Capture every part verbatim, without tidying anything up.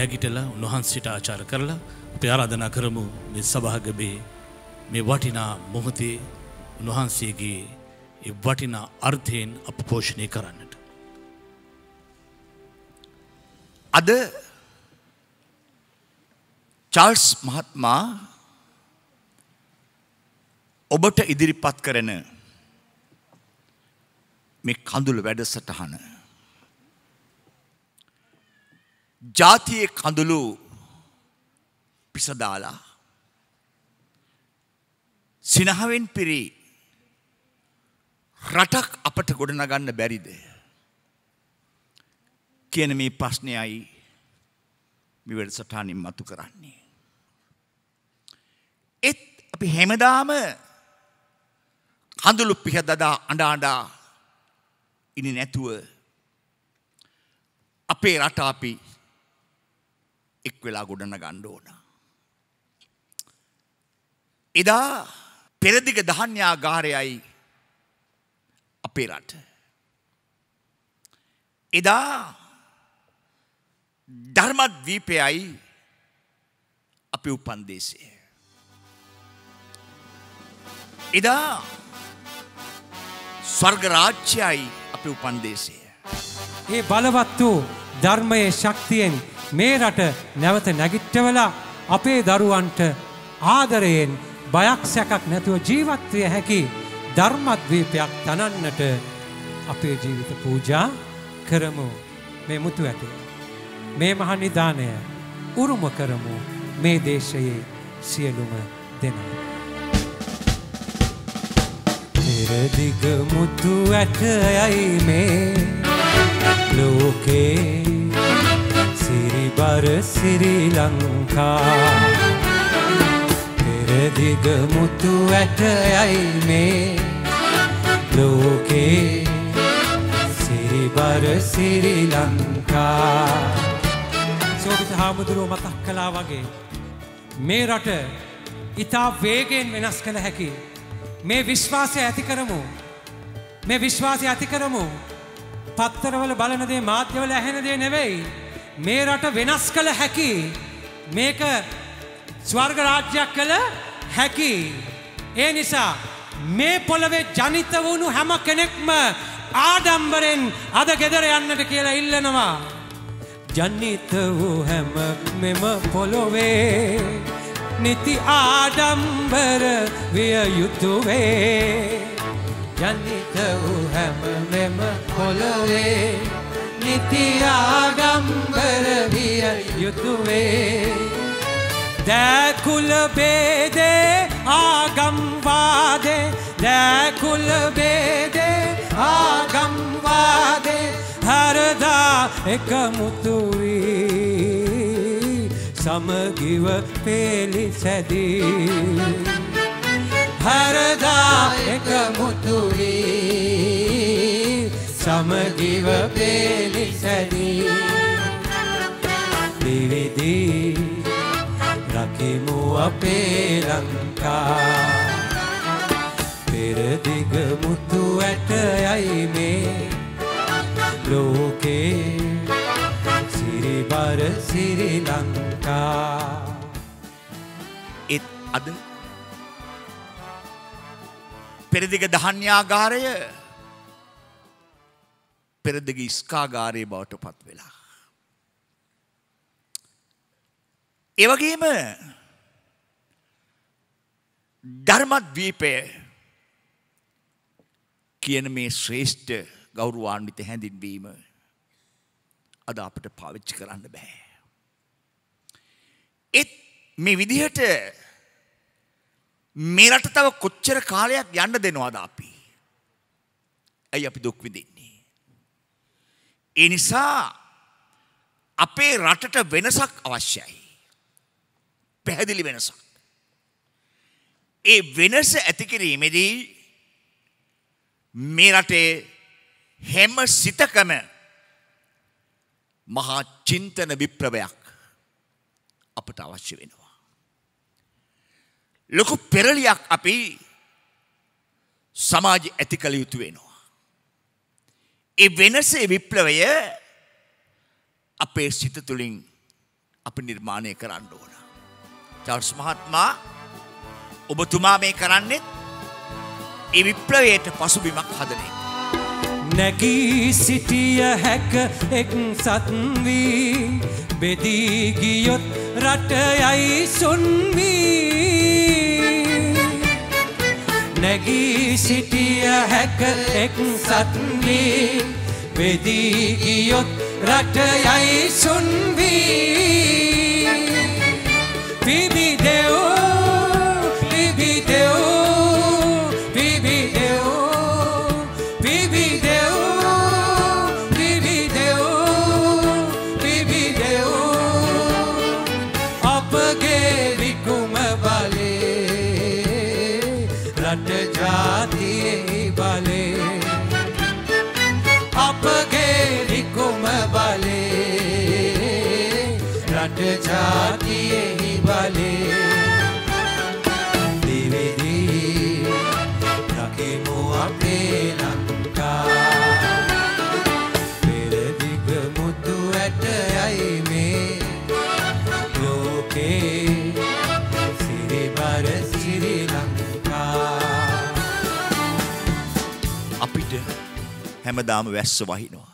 නැගිටලා උන්වහන්සේට ආචාර කරලා අපි ආරාධනා කරමු මේ සභාගමේ මේ වටිනා මොහොතේ උන්වහන්සේගේ ඒ වටිනා අර්ථයෙන් අප පෝෂණය කරන්නට. අද චාල්ස් මහත්මයා ඔබට ඉදිරිපත් කරන මේ කඳුළු වැඩසටහන ජාතියේ කඳුළු පිසදාලා සිනහවෙන් පිරි රටක් අපට ගොඩනගන්න බැරිද කියන මේ ප්‍රශ්නයයි මේ වැඩසටහනින් මතු කරන්නේ. ඒත් අපි හැමදාම කඳුළු පිහදදා අඬ අඬා ඉන්නේ නැතුව අපේ රට අපි එක් වෙලා ගොඩනගන්න ඕන. එදා පෙරදිග ධාන්‍යාගාරයයි අපේ රට. එදා ධර්මද්වීපයයි අපි උපන් දේශය. එදා ස්වර්ග රාජ්‍යයි අපි උපන් දේශය. ඒ බලවත් වූ ධර්මයේ ශක්තියෙන් මේ රට නැවත නැගිට්ටවලා අපේ දරුවන්ට ආදරයෙන් බයක් සැකක් නැතුව ජීවත් විය හැකි ධර්මද්වීපයක් තනන්නට අපේ ජීවිත පූජා කරමු. මේ මුතු ඇටේ මේ මහා නිදානය උරුම කරමු මේ දේශයේ සියලුම දෙනා. පෙරදිග මුතු ඇටයයි මේ ලෝකේ සිරිබර සිරි ලංකා. පෙරදිග මුතු ඇටයයි මේ ලෝකේ සිරිබර සිරි ලංකා. සෝවිත හාමුදුරුවෝ මතක් කළා වගේ මේ රට ඉතා වේගයෙන් වෙනස් කළ හැකි. මේ විශ්වාසය ඇති කරමු. මේ විශ්වාසය ඇති කරමු. පත්තරවල බලන දේ මාධ්‍යවල ඇහෙන දේ නෙවෙයි. මේ රට වෙනස් කළ හැකි. මේක ස්වර්ග රාජ්‍යයක් කළ හැකි. ඒ නිසා මේ පොළවේ ජනිත වුණු හැම කෙනෙක්ම ආඩම්බරෙන් අද ගෙදර යන්නට කියලා ඉල්ලනවා. ජනිත වූ හැම මෙම පොළොවේ නිති ආඩම්බර විය යුතුවේ. ජනිත වූ හැම මෙම පොළොවේ නිති ආඩම්බර විය යුතුවේ. දැකුල බේදේ ආගම්වාදේ දැකුල බේදේ ආගම්වාදේ හරදා එකමුතු වී සමගිව පෙළිසැදී. හරදා එකමුතු වී සමගිව පෙළිසැදී. විවිධී රකිමු අපේ ලංකා. පෙරදිග මුතු ඇටයයි මේ ලෝකේ සිරිබර සිරි ලංකා. ඒත් අද පෙරදිග ධාන්‍යාගාරය පෙරදිග ඉස්කාගාරය බවට පත් වෙලා. ඒ වගේම ධර්මද්වීපය කියන මේ ශ්‍රේෂ්ඨ ගෞරවාන්විත හැඳින්වීම අද අපට පාවිච්චි කරන්න බෑ. ඒත් මේ විදිහට මේ රට තව කොච්චර කාලයක් යන්න දෙනවද අපි? ඇයි අපි දුක් විඳින්නේ? ඒ නිසා අපේ රටට වෙනසක් අවශ්‍යයි. පැහැදිලි වෙනසක්. ඒ වෙනස ඇති කිරීමේදී මේ රටේ හැම සිතකම මහා චින්තන විප්ලවයක් අපට අවශ්‍ය වෙනවා. ලොකු පෙරලියක් අපි සමාජ ඇති කළ යුතු වෙනවා. ඒ වෙනසේ විප්ලවය අපේ සිත තුළින් අපි නිර්මාණය කරන්න ඕන. චාල්ස් මහත්මයා ඔබතුමා මේ කරන්නේ ඒ විප්ලවයට පසුබිමක් හදන එක. නැගී සිටිය හැක එක්සත් වී බෙදී ගියොත් රට යයි සුන් වී. නැගී සිටිය හැක එක්සත් වී බෙදී ගියොත් රට යයි සුන් වී. පිබිදෙව් පිබිදෙව් පිබිදෙව් පිබිදෙව් පිබිදෙව් පිබිදෙව් අපගේ විකුම බලේ රට ජාතියේ බලේ. අපගේ විකුම බලේ රට ජාතියේ බලේ. දිවිදී රකිමු අපේ ලංකා. පෙරදිග මුතු ඇටයයි මේ ලෝකේ සිරිබර සිරි ලංකා. අපිට හැමදාම වැස්ස වහිනවා.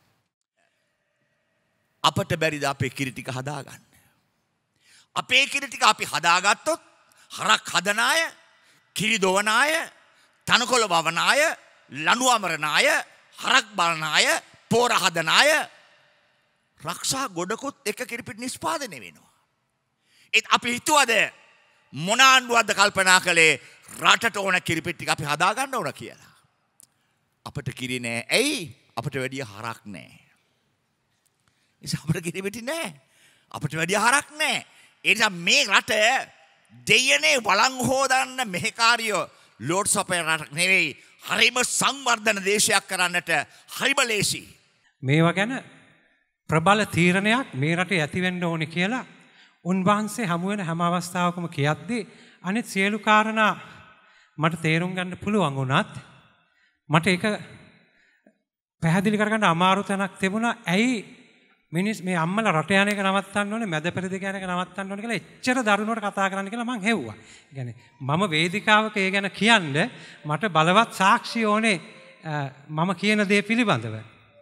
අපට බැරිද අපේ කිරි ටික හදාගන්න? අපේ කිරි ටික අපි හදාගත්තොත් හරක් හදන අය, කිරි දොවන අය, තනකොළ වවන අය, ලණු අමරන අය, හරක් බලන අය, පෝර හදන අය රක්ෂා ගොඩකුත් එක කිරිපිට නිෂ්පාදනය වෙනවා. ඒත් අපි හිතුවද මොන ආණ්ඩුවක්ද කල්පනා කළේ රටට ඕන කිරිපිට ටික අපි හදාගන්න ඕන කියලා? අපට කිරි නෑ. ඇයි? අපට වැඩිය හරක් නෑ. නිසා අපට කිරිපිටි නෑ. අපට වැඩිය හරක් නෑ. ඒ නිසා මේ රට දෙයනේ වළං හොදන්න මෙහෙකාරියෝ ලෝඩ්ස් අපේ රටක් නෙවෙයි. හරිම සංවර්ධන දේශයක් කරන්නට හරිම ලේසි. මේවා ගැන ප්‍රබල තීරණයක් මේ රටේ ඇති වෙන්න ඕනේ කියලා උන්වහන්සේ හමු වෙන හැම අවස්ථාවකම කියද්දී අනිත් සියලු කාරණා මට තේරුම් ගන්න පුළුවන් වුණත් මට ඒක පැහැදිලි කරගන්න අමාරු තැනක් තිබුණා. ඇයි මිනිස් මේ අම්මලා රට යන එක නවත්තන්න ඕනේ, මැද පෙරදිග යන එක නවත්තන්න ඕනේ කියලා එච්චර දරුණුවට කතා කරන්න කියලා මං හෙව්වා. ඒ කියන්නේ මම වේදිකාවක ඒ ගැන කියන්න මට බලවත් සාක්ෂි ඕනේ මම කියන දේ පිළිබඳව.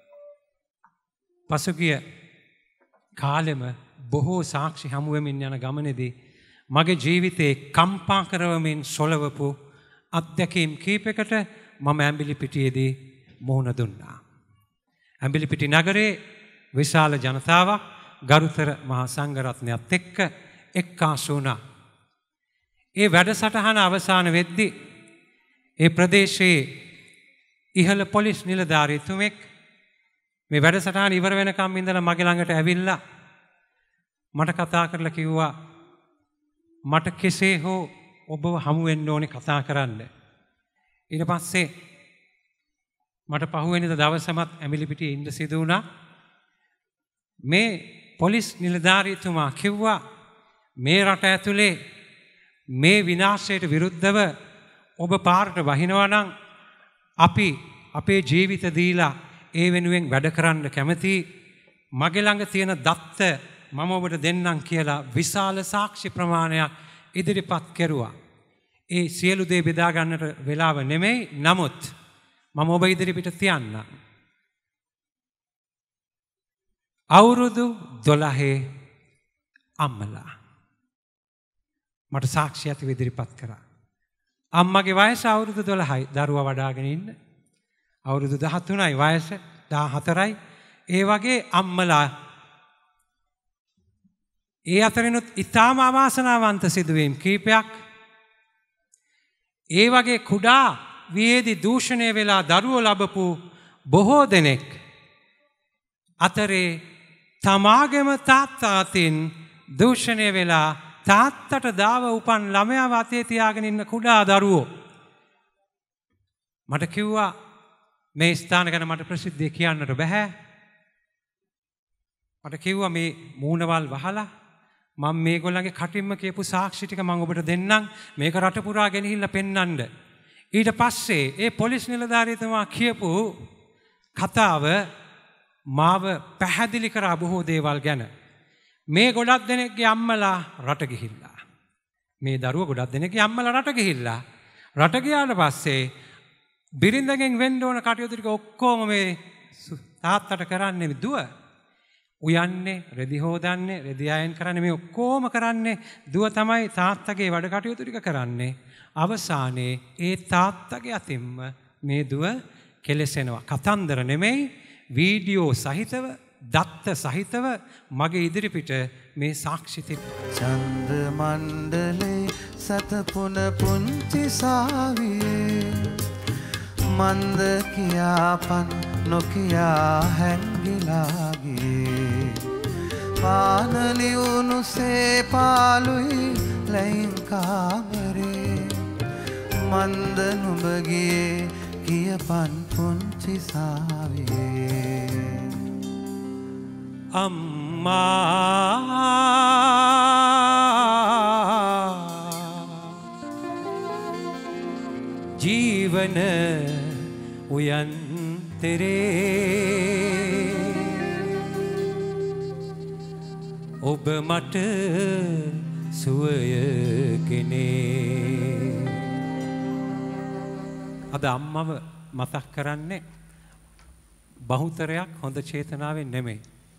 පසුගිය කාලෙම බොහෝ සාක්ෂි හමු වෙමින් යන ගමනේදී මගේ ජීවිතේ කම්පා කරවමින් සොලවපු අත්දැකීම් කීපයකට මම ඇඹිලිපිටියේදී මුහුණ දුන්නා. ඇඹිලිපිටි නගරේ විශාල ජනතාවක් ගරුතර මහා සංඝරත්නයත් එක්ක එක්කාසු වුණා. ඒ වැඩසටහන අවසාන වෙද්දී ඒ ප්‍රදේශයේ ඉහළ පොලිස් නිලධාරීතුමෙක් මේ වැඩසටහන ඉවර වෙනකම් ඉඳලා මගේ ළඟට ඇවිල්ලා මට කතා කරලා කිව්වා මට කෙසේ හෝ ඔබව හමු වෙන්න ඕනේ කතා කරන්න. ඊට පස්සේ මට පහුවෙනිදා දවසමත් ඇඹිලිපිටියේ ඉන්න සිදු වුණා. මේ පොලිස් නිලධාරීතුමා කිව්වා මේ රට ඇතුලේ මේ විනාශයට විරුද්ධව ඔබ පාරට වහිනවා නම් අපි අපේ ජීවිත දීලා ඒ වෙනුවෙන් වැඩ කරන්න කැමති. මගේ ළඟ තියෙන දත්ත මම ඔබට දෙන්නම් කියලා විශාල සාක්ෂි ප්‍රමාණයක් ඉදිරිපත් කෙරුවා. ඒ සියලු දේ බෙදා ගන්නට වෙලාව නෙමෙයි. නමුත් මම ඔබ ඉදිරිපිට තියන්න. අවුරුදු දොළහේ අම්මලා මට සාක්ෂි ඇතිව ඉදිරිපත් කරා. අම්මගේ වයස අවුරුදු දොළහයි. දරුවා වඩාගෙන ඉන්න. අවුරුදු දහතුනයි වයස, දහහතරයි. ඒ වගේ අම්මලා ඒ අතරිනුත් ඉතාම අවාසනාවන්ත සිදුවීම් කීපයක්. ඒ වගේ කුඩා වියේදී දූෂණය වෙලා දරුවෝ ලබපු බොහෝ දෙනෙක් අතරේ තමාගේම තාත්තා අතින් දූෂණය වෙලා තාත්තට දාව උපන් ළමයාව අතේ තියාගෙන ඉන්න කුඩා දරුවෝ මට කිව්වා මේ ස්ථාන ගැන මට ප්‍රසිද්ධිය කියන්නට බෑ. මට කිව්වා මේ මූණවල් වහලා මම මේගොල්ලන්ගේ කටින්ම කියපු සාක්ෂි ටික මම ඔබට දෙන්නම්. මේක රට පුරා ගෙනහිල්ලා පෙන්නන්න. ඊට පස්සේ ඒ පොලිස් නිලධාරීතුමා කියපු කතාව මාව පැහැදිලි කරා බොහෝ දේවල් ගැන. මේ ගොඩක් දෙනෙක්ගේ අම්මලා රට ගිහිල්ලා. මේ දරුව ගොඩක් දෙනෙක්ගේ අම්මලා රට ගිහිල්ලා. රට ගියාට පස්සේ බිරිඳගෙන් වෙන්න ඕන කටයුතු ටික ඔක්කොම මේ තාත්තට කරන්නේ දුව. උයන්නේ, රෙදි හොදන්නේ, රෙදි අයන් කරන්නේ මේ ඔක්කොම කරන්නේ දුව තමයි තාත්තගේ වැඩ කටයුතු ටික කරන්නේ. අවසානයේ ඒ තාත්තගේ අතින්ම මේ දුව කෙලසෙනවා. කතන්දර නෙමෙයි වීඩියෝ සහිතව, දත්ත සහිතව මගේ ඉදිරිපිට මේ සාක්ෂි තිබෙනවා. චන්ද මණ්ඩලේ සතපුන පුංචි සාවියේ මන්ද කියාපන් නොකියා හැංගිලා ගියේ පානලි උනුසේ පාලුයි ලැයින් කාමරේ මන්ද නුඹ ගියේ කියපන් පුංචි සාවියේ අම්මා ජීවන උයන්තරේ ඔබ මට සුවයකනේ. අද අම්මව මතක් කරන්නේ බහුතරයක් හොඳ චේතනාවෙන් නෙමෙයි.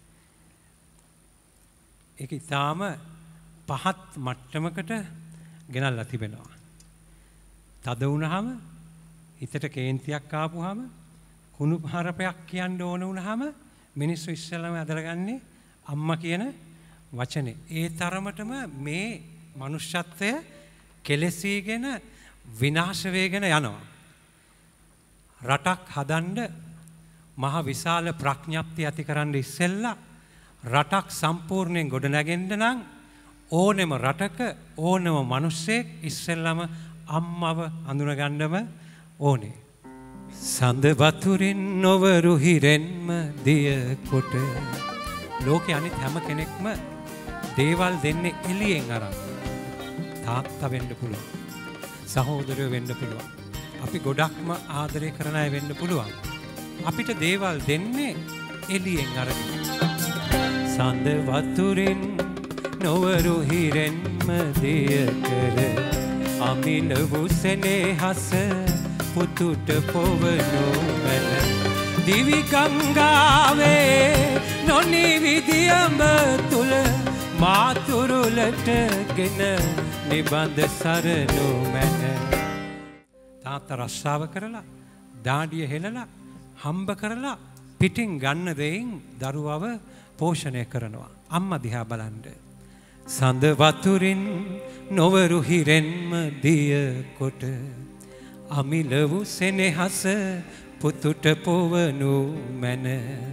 ඒක ඉතාම පහත් මට්ටමකට ගෙනල්ලා තිබෙනවා. තද වුණාම හිතට කේන්තියක් ආපුවාම කුණු හරපයක් කියන්න ඕන වුණාම මිනිස්සු ඉස්සෙල්ලාම අදලගන්නේ අම්මා කියන වචනේ. ඒ තරමටම මේ මනුෂ්‍යත්වය කෙලෙසීගෙන විනාශ වෙගෙන යනවා. රටක් හදන්න මහ විශාල ප්‍රඥප්තිය ඇති කරන්න ඉස්සෙල්ලා රටක් සම්පූර්ණයෙන් ගොඩනැගෙන්න නම් ඕනෙම රටක ඕනම මිනිස්සෙක් ඉස්සෙල්ලාම අම්මව අඳුනගන්නම ඕනේ. සඳ වතුරින් නොවරු හිරෙන්ම දිය කොට ලෝකේ අනිත් හැම කෙනෙක්ම දේවල් දෙන්නේ එළියෙන් අරන්. තාත්තා වෙන්න පුළුවන්. සහෝදරයෝ වෙන්න පුළුවන්. අපි ගොඩක්ම ආදරය කරන අය වෙන්න පුළුවන්. අපිට දේවල් දෙන්නේ එළියෙන් අරගෙන. සඳ වතුරින් නොවරු හිරෙන්ම දිය කර අමිලවු සෙනෙහස පුතුට පොවනු මැන දිවි ගංගාවේ නොනිවිදියඹ තුල මාතුරුලට ගෙන නිබඳ සරනු මැන. තාත්තා රස්සාව කරලා දාඩිය හෙලලා හම්බ කරලා පිටින් ගන්න දෙයින් දරුවව පෝෂණය කරනවා. අම්මා දිහා බලන්න. සඳ වතුරින් නොවරු හිරෙන්ම දිය කොට අමිලවු සෙනෙහස පුතුට පොවනු මැන.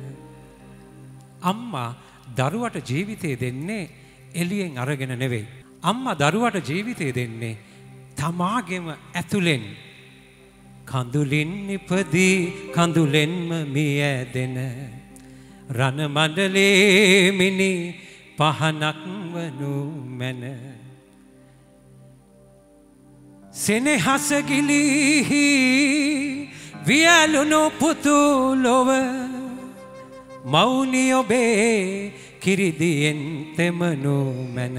අම්මා දරුවට ජීවිතය දෙන්නේ එළියෙන් අරගෙන නෙවෙයි. අම්මා දරුවට ජීවිතය දෙන්නේ තමාගෙම ඇතුලෙන්. කඳුලින් ඉපදී කඳුලෙන්ම මිය ඇදෙන රණ මණ්ඩලේ මිනි පහනක් වනු මැන. සෙනෙහස ගිලිහි වියලුණු පුතු ලොව මෞනි ඔබේ කිරිදියෙන් තෙමනු මැන.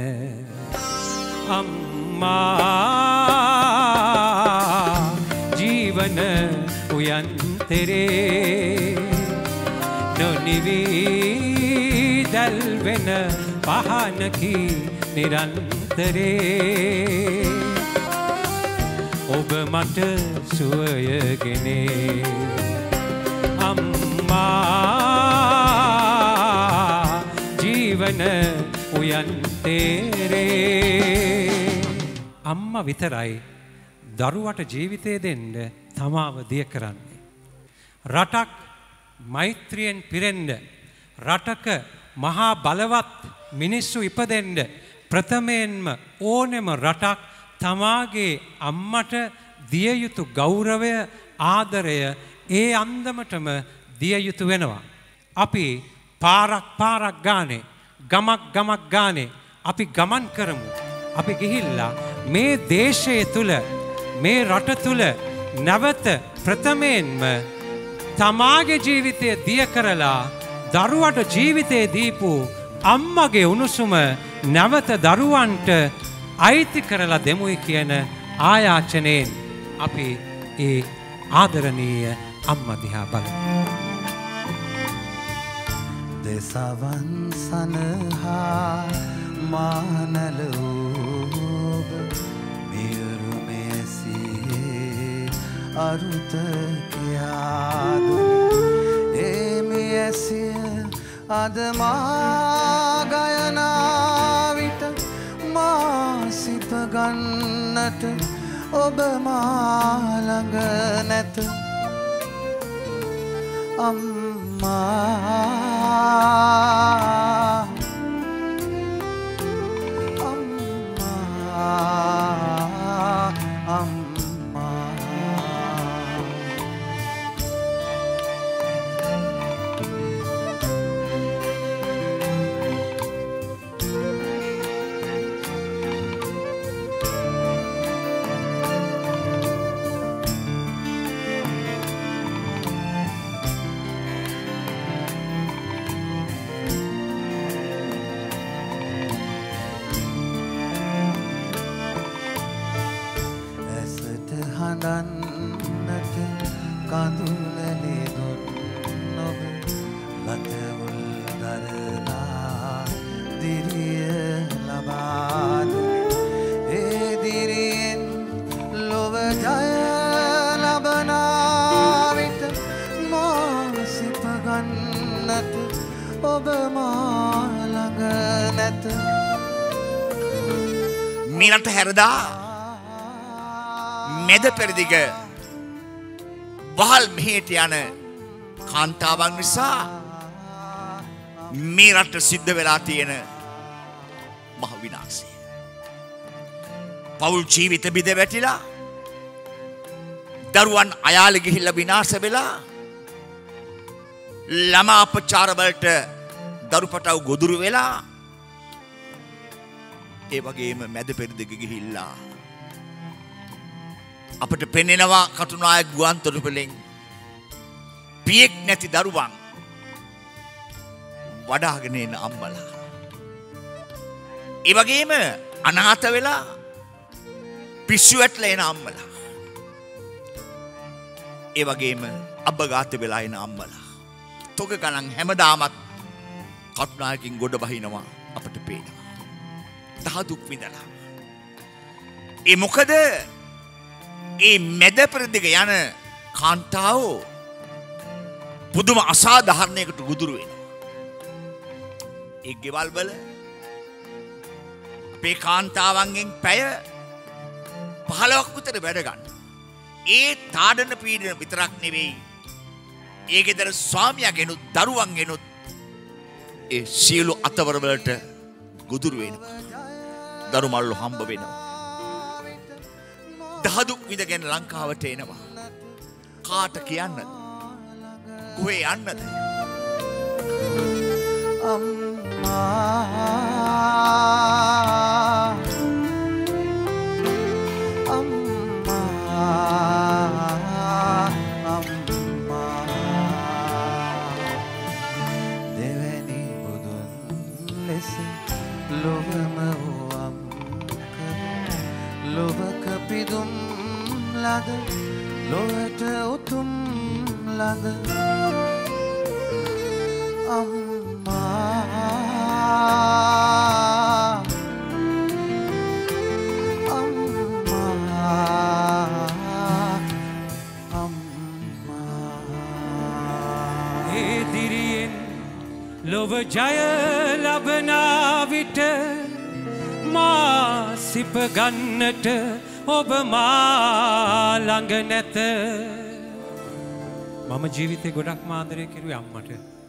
අම්මා ජීවන උයන්තරේ නොනිවී දැල්වෙන පහනකි නිරන්තරේ ඔබ මට සුවයගෙනේ. අම්මා ජීවන උයන්තරේ. අම්මා විතරයි දරුවට ජීවිතය දෙන්න තමාව දිය කරන්නේ. රටක් මෛත්‍රියෙන් පිරෙන්න, රටක මහා බලවත් මිනිස්සු ඉපදෙන්න ප්‍රථමයෙන්ම ඕනෙම රටක් තමාගේ අම්මට දිය යුතු ගෞරවය, ආදරය ඒ අන්දමටම දිය යුතු වෙනවා. අපි පාරක් පාරක් ගානේ, ගමක් ගමක් ගානේ අපි ගමන් කරමු. අපි ගිහිල්ලා මේ දේශය තුල, මේ රට තුල නැවත ප්‍රථමයෙන්ම තමාගේ ජීවිතය දිය කරලා දරුවට ජීවිතය දීපු අම්මගේ උණුසුම නැවත දරුවන්ට අයිති කරලා දෙමුයි කියන ආයාචනයෙන් අපි ඒ ආදරණීය අම්මා දිහා බලමු. දෙසවන් සනහා මානල ඔබ මියුරු මෙසියේ අරුත කියාදුනි ඒ මෙසිය අද මා ගයනා විට මා සිත ගන්නට ඔබ මා ළඟ නැත අම්මා හඳන්නට කඳුලලේ දුන් ඔබ ලතවුල් දරනා දිරිය ලබාදුනි ඒ දිරියෙන් ලොව ජය ලබනා විට මා සිප ගන්නට ඔබ මා ළඟ නැත මිනට හැරදා මෙද පෙරදිග වහල් මෙහෙට යන කාන්තාවන් නිසා මේ රට සිද්ධ වෙලා තියෙන මහ විනාශය. පෞල් ජීවිත බිඳ වැටිලා දරුවන් අයාලේ ගිහිල්ලා විනාශ වෙලා ළමා අපචාර වලට දරුපටව ගොදුරු වෙලා ඒ වගේම මැද පෙරදිග ගිහිල්ලා අපට පෙනෙනවා කටුනායක ගුවන් තොටුපළෙන් පියෙක් නැති දරුවන් වඩාගෙන එන අම්මලා. ඒ වගේම අනාථ වෙලා පිස්සු වැටලා එන අම්මලා. ඒ වගේම අබ්බගාත වෙලා එන අම්මලා. තොග ගණන් හැමදාමත් කටුනායකින් ගොඩ බහිනවා අපට පේනවා. දහදුක් විඳලා. ඒ මොකද ඒ මැද පෙරදිග යන කාන්තාව පුදුම අසාධාරණයකට ගොදුරු වෙනවා. ඒ ගෙවල් වල අපේ කාන්තාවන්ගෙන් පැය පහළොවක් විතර වැඩ ගන්න. ඒ තාඩන පීඩන විතරක් නෙවෙයි. ඒ ගෙදර ස්වාමියා ගෙනුත් දරුවන් ගෙනුත් ඒ සියලු අතවර වලට ගොදුරු වෙනවා. දරු මල්ලු හම්බ වෙනවා. දහදුක් විඳගෙන ලංකාවට එනවා. කාට කියන්නද? කොහේ යන්නද? අම්මා අම්මා අම්මා දෙවැනි බුදුන් ලෙස ලොවම වම් ලොවක පිදුම් ලද ලොවට උතුම් ලද අම්මා අම්මා අම්මා ඒ දිරියෙන් ලොව ජය ලබනා විට මා සිප ගන්නට ඔබ මා ළඟ නැත. මම ජීවිතේ ගොඩක් ආදරය කෙරුවේ අම්මට.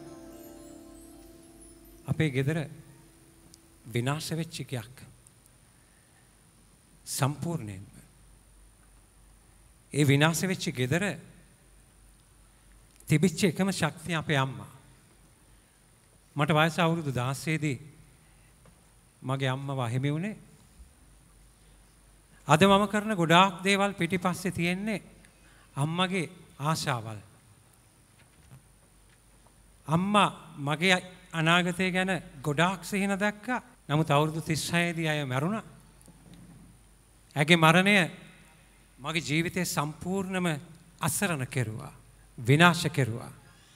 අපේ ගෙදර විනාශ වෙච්ච එකක් සම්පූර්ණයෙන්ම. ඒ විනාශ වෙච්ච ගෙදර තිබිච්ච එකම ශක්තිය අපේ අම්මා. මට වයස අවුරුදු දහසේ දී මගේ අම්මව අහිමි වුණේ. අද මම කරන ගොඩාක් දේවල් පිටිපස්සේ තියෙන්නේ අම්මගේ ආශාවල්. අම්මා මගේ අනාගතය ගැන ගොඩාක් සිහින දැක්කා. නමුත් අවුරුදු තිස් හය දී අය මැරුණා. ඇගේ මරණය මගේ ජීවිතේ සම්පූර්ණම අසරණ කෙරුවා. විනාශ කෙරුවා.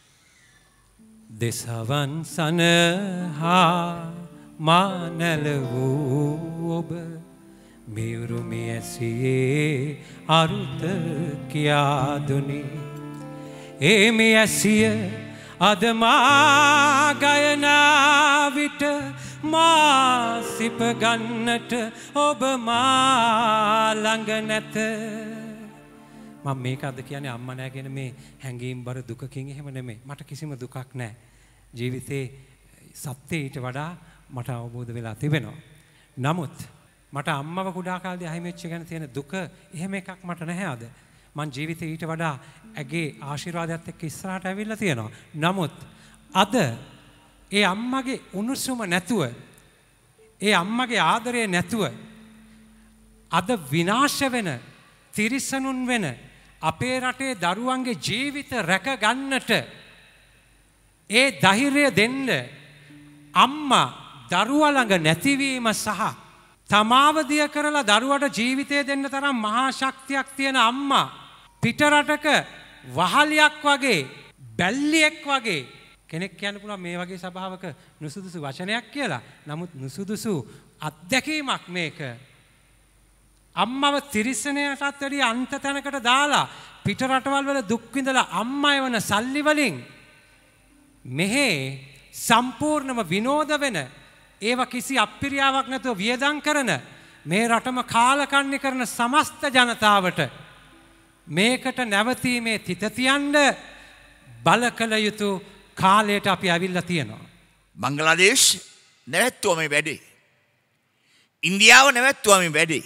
දෙසවන් සනහා මානල වූ ඔබ මියුරු මියැසියේ අරුත කියා දුනි. ඒ මියැසිය අද මා ගයනා විට මා සිප ගන්නට ඔබ මා ළඟ නැත. මම මේක අද කියන්නේ අම්මා නෑ කියන මේ හැංගීම් බර දුකකින් එහෙම නෙමෙයි. මට කිසිම දුකක් නෑ. ජීවිතේ සත්‍යය ඊට වඩා මට අවබෝධ වෙලා තිබෙනවා. නමුත් මට අම්මව කුඩා කාලේදී අහිමි වෙච්ච ගැන තියෙන දුක එහෙම එකක් මට නැහැ අද. මං ජීවිතේ ඊට වඩා ඇගේ ආශිර්වාදයත් එක්ක ඉස්සරහට ඇවිල්ලා තියෙනවා. නමුත් අද ඒ අම්මගේ උණුසුම නැතුව, ඒ අම්මගේ ආදරය නැතුව අද විනාශ වෙන, තිරිසනුන් වෙන අපේ රටේ දරුවන්ගේ ජීවිත රැක ගන්නට ඒ ධෛර්යය දෙන්න අම්මා දරුවා ළඟ නැතිවීම සහ තමාව දිය කරලා දරුවට ජීවිතය දෙන්න තරම් මහා ශක්තියක් තියෙන අම්මා පිටරටක වහලියක් වගේ, බැල්ලියෙක් වගේ කෙනෙක් කියන්න පුළුවන් මේ වගේ සභාවක නුසුදුසු වචනයක් කියලා. නමුත් නුසුදුසු අත්දැකීමක් මේක. අම්මව තිරිසනයටත් වැඩිය අන්ත තැනකට දාලා පිට රටවල් වල දුක් විඳලා අම්මා එවන සල්ලි වලින් මෙහි සම්පූර්ණම විනෝද වෙන, ඒව කිසි අප්පිරියාවක් නැතුව වියදම් කරන, මේ රටම කාලකන්ණි කරන සමස්ත ජනතාවට මේකට නැවතීමේ තිත තියන්න බල කළ යුතු කාලයට අපි ඇවිල්ලා තියෙනවා. බංග්ලාදේශ නැවැත්තුවා මේ වැඩේ. ඉන්දියාව නැවැත්තුවා මේ වැඩේ.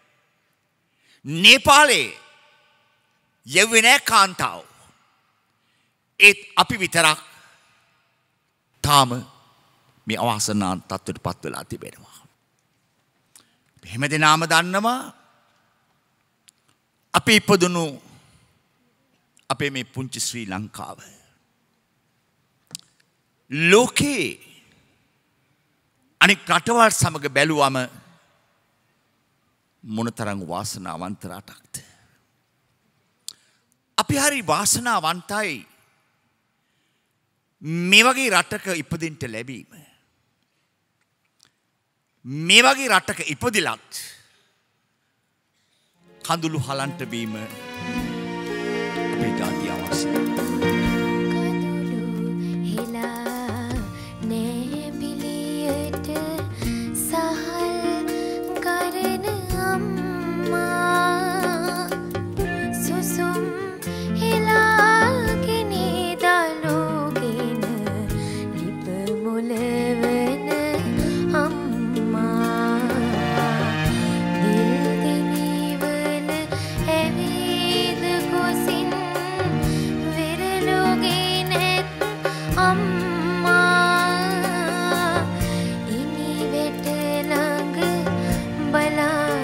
නේපාලේ යව්වේ නැහැ කාන්තාව. ඒත් අපි විතරක් තාම මේ අවාසනාවන්ත තත්ත්වයට පත් වෙලා තිබෙනවා. හැමදෙනාම දන්නවා අපි ඉපදුණු අපේ මේ පුංචි ශ්‍රී ලංකාව ලෝකේ අනික් රටවල් සමග බැලුවම මොනතරම් වාසනාවන්ත රටක්ද. අපි හරි වාසනාවන්තයි මේ වගේ රටක ඉපදින්න ලැබීම. මේ වගේ රටක ඉපදිලත් කඳුළු හලන්ට වීම අපේ ජාතිය අවශ්‍යයි. Bala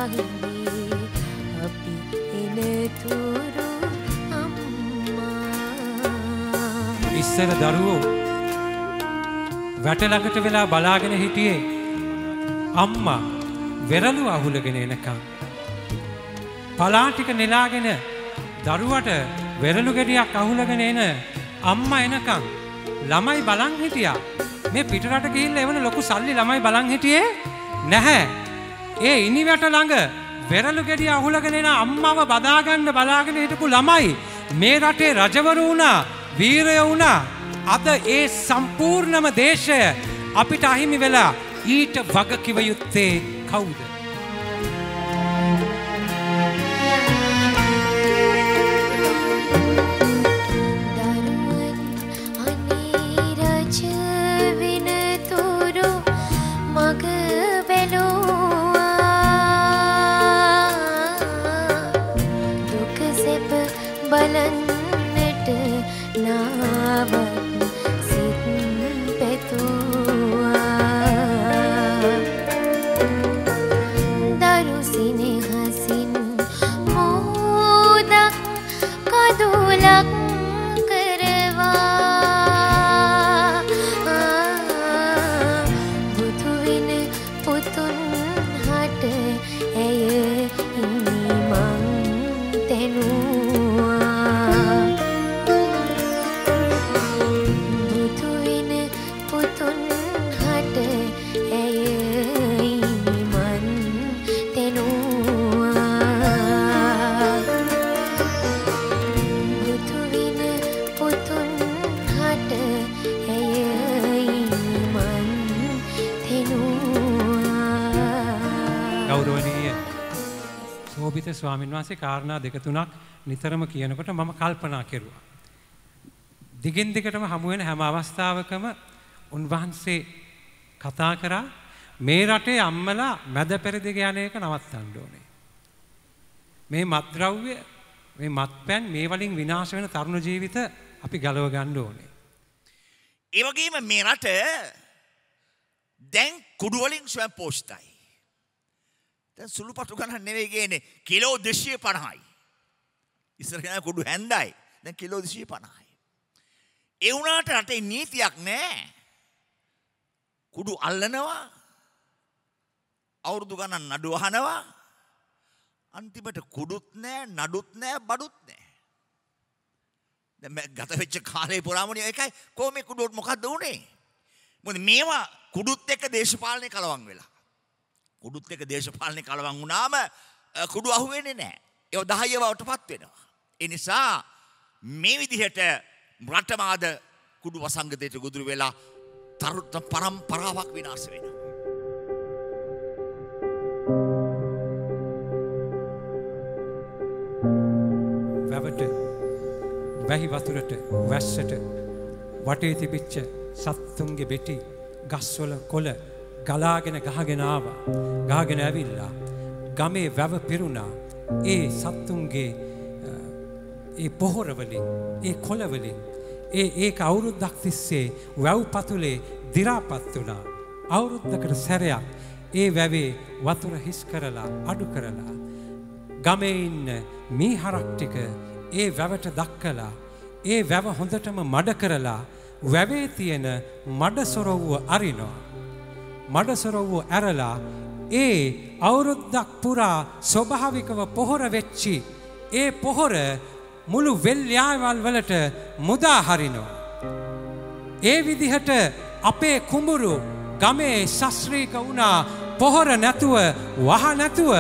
හිඳේ අපි එනතුරු අම්මා. ඉස්සර දරුවෝ වැට ළඟට වෙලා බලාගෙන හිටියේ අම්මා වෙරළු අහුලගෙන එනකම්. පලා ටික නෙලාගෙන දරුවට වෙරළු ගෙඩියක් අහුලගෙන එන අම්මා එනකම් ළමයි බලන් හිටියා. මේ පිටරට ගිහිල්ලා එවන ලොකු සල්ලි ළමයි බලන් හිටියේ නැහැ. ඒ ඉනි වැට ළඟ වෙරළු ගෙඩිය අහුලගෙන එන අම්මව බදාගන්න බලාගෙන හිටපු ළමයි මේ රටේ රජවරු වුණා, වීරයෝ වුණා. අද ඒ සම්පූර්ණම දේශය අපිට අහිමි වෙලා ඊට වග කිව යුත්තේ කවුද? බලන්නට නාවත් සිත් පැතුවා දරු සිනහසින් මෝදක් කඳුලක් කරවා බුදු වෙන පුතුන් හට ඇය ඉනිමං තැනුවා සෝභිත ස්වාමීන් වහන්සේ කාරණා දෙක තුනක් නිතරම කියනකොට මම කල්පනා කෙරුවා. දිගින් දිගටම හමු වෙන හැම අවස්ථාවකම උන්වහන්සේ කතා කරා මේ රටේ අම්මලා මැද පෙරදිග යන එක නවත්තන්න ඕනේ. මේ මත්ද්‍රව්‍ය, මේ මත්පැන් මේ වලින් විනාශ වෙන තරුණ ජීවිත අපි ගලව ගන්න ඕනේ. ඒ වගේම මේ රට දැන් කුඩු වලින් ස්වයං පෝෂිතයි. දැන් සුළුපටු ගණන් නෙවෙයි ගේන්නේ කිලෝ දෙසිය පනහයි. ඉස්සර ගාන කුඩු හැන්දයි. දැන් කිලෝ දෙසිය පනහයි. ඒ වුණාට රටේ නීතියක් නැහැ. කුඩු අල්ලනවා. අවුරුදු ගණන් නඩු අහනවා. අන්තිමට කුඩුත් නැහැ, නඩුත් නැහැ, බඩුත් නැහැ. දැන් මම ගත වෙච්ච කාලේ පුරාම එකයි කොහොම මේ කුඩුවට මොකද්ද උනේ? මොකද මේවා කුඩුත් එක්ක දේශපාලනේ කලවම් වෙලා. කුඩුත් එක්ක දේශපාලනේ කලවම් වුණාම කුඩු අහුවෙන්නේ නැහැ. ඒව දහය වටපත් වෙනවා. ඒ නිසා මේ විදිහට රටමාද කුඩු වසංගතයට ගොදුරු වෙලා තරුණ පරම්පරාවක් විනාශ වෙනවා. වැවට, වැහි වතුරට, වැස්සට වටේ තිබිච්ච සත්තුන්ගේ බෙටි, ගස්වල කොළ ගලාගෙන ගහගෙන ආවා. ගහගෙන ඇවිල්ලා ගමේ වැව පිරුණා. ඒ සත්තුන්ගේ ඒ පොහොර වලින්, ඒ කොළ වලින් ඒ ඒක අවුරුද්දක් තිස්සේ වැව් පතුලේ දි รา පත් වුණා. අවුරුද්දකට සැරයක් ඒ වැවේ වතුර හිස් කරලා අඩු කරලා ගමේ ඉන්න මී හරක් ටික ඒ වැවට දක්කලා ඒ වැව හොඳටම මඩ කරලා වැවේ තියෙන මඩ සොරවුව අරිනවා. මඩ සොරවුව ඇරලා ඒ අවුරුද්දක් පුරා ස්වභාවිකව පොහොර වෙච්චි ඒ පොහොර මුළු වෙල් යාවල් වලට මුදා හරිනවා. ඒ විදිහට අපේ කුඹුරු ගමේ ශාස්ත්‍රීක වුණා පොහොර නැතුව වහ නැතුව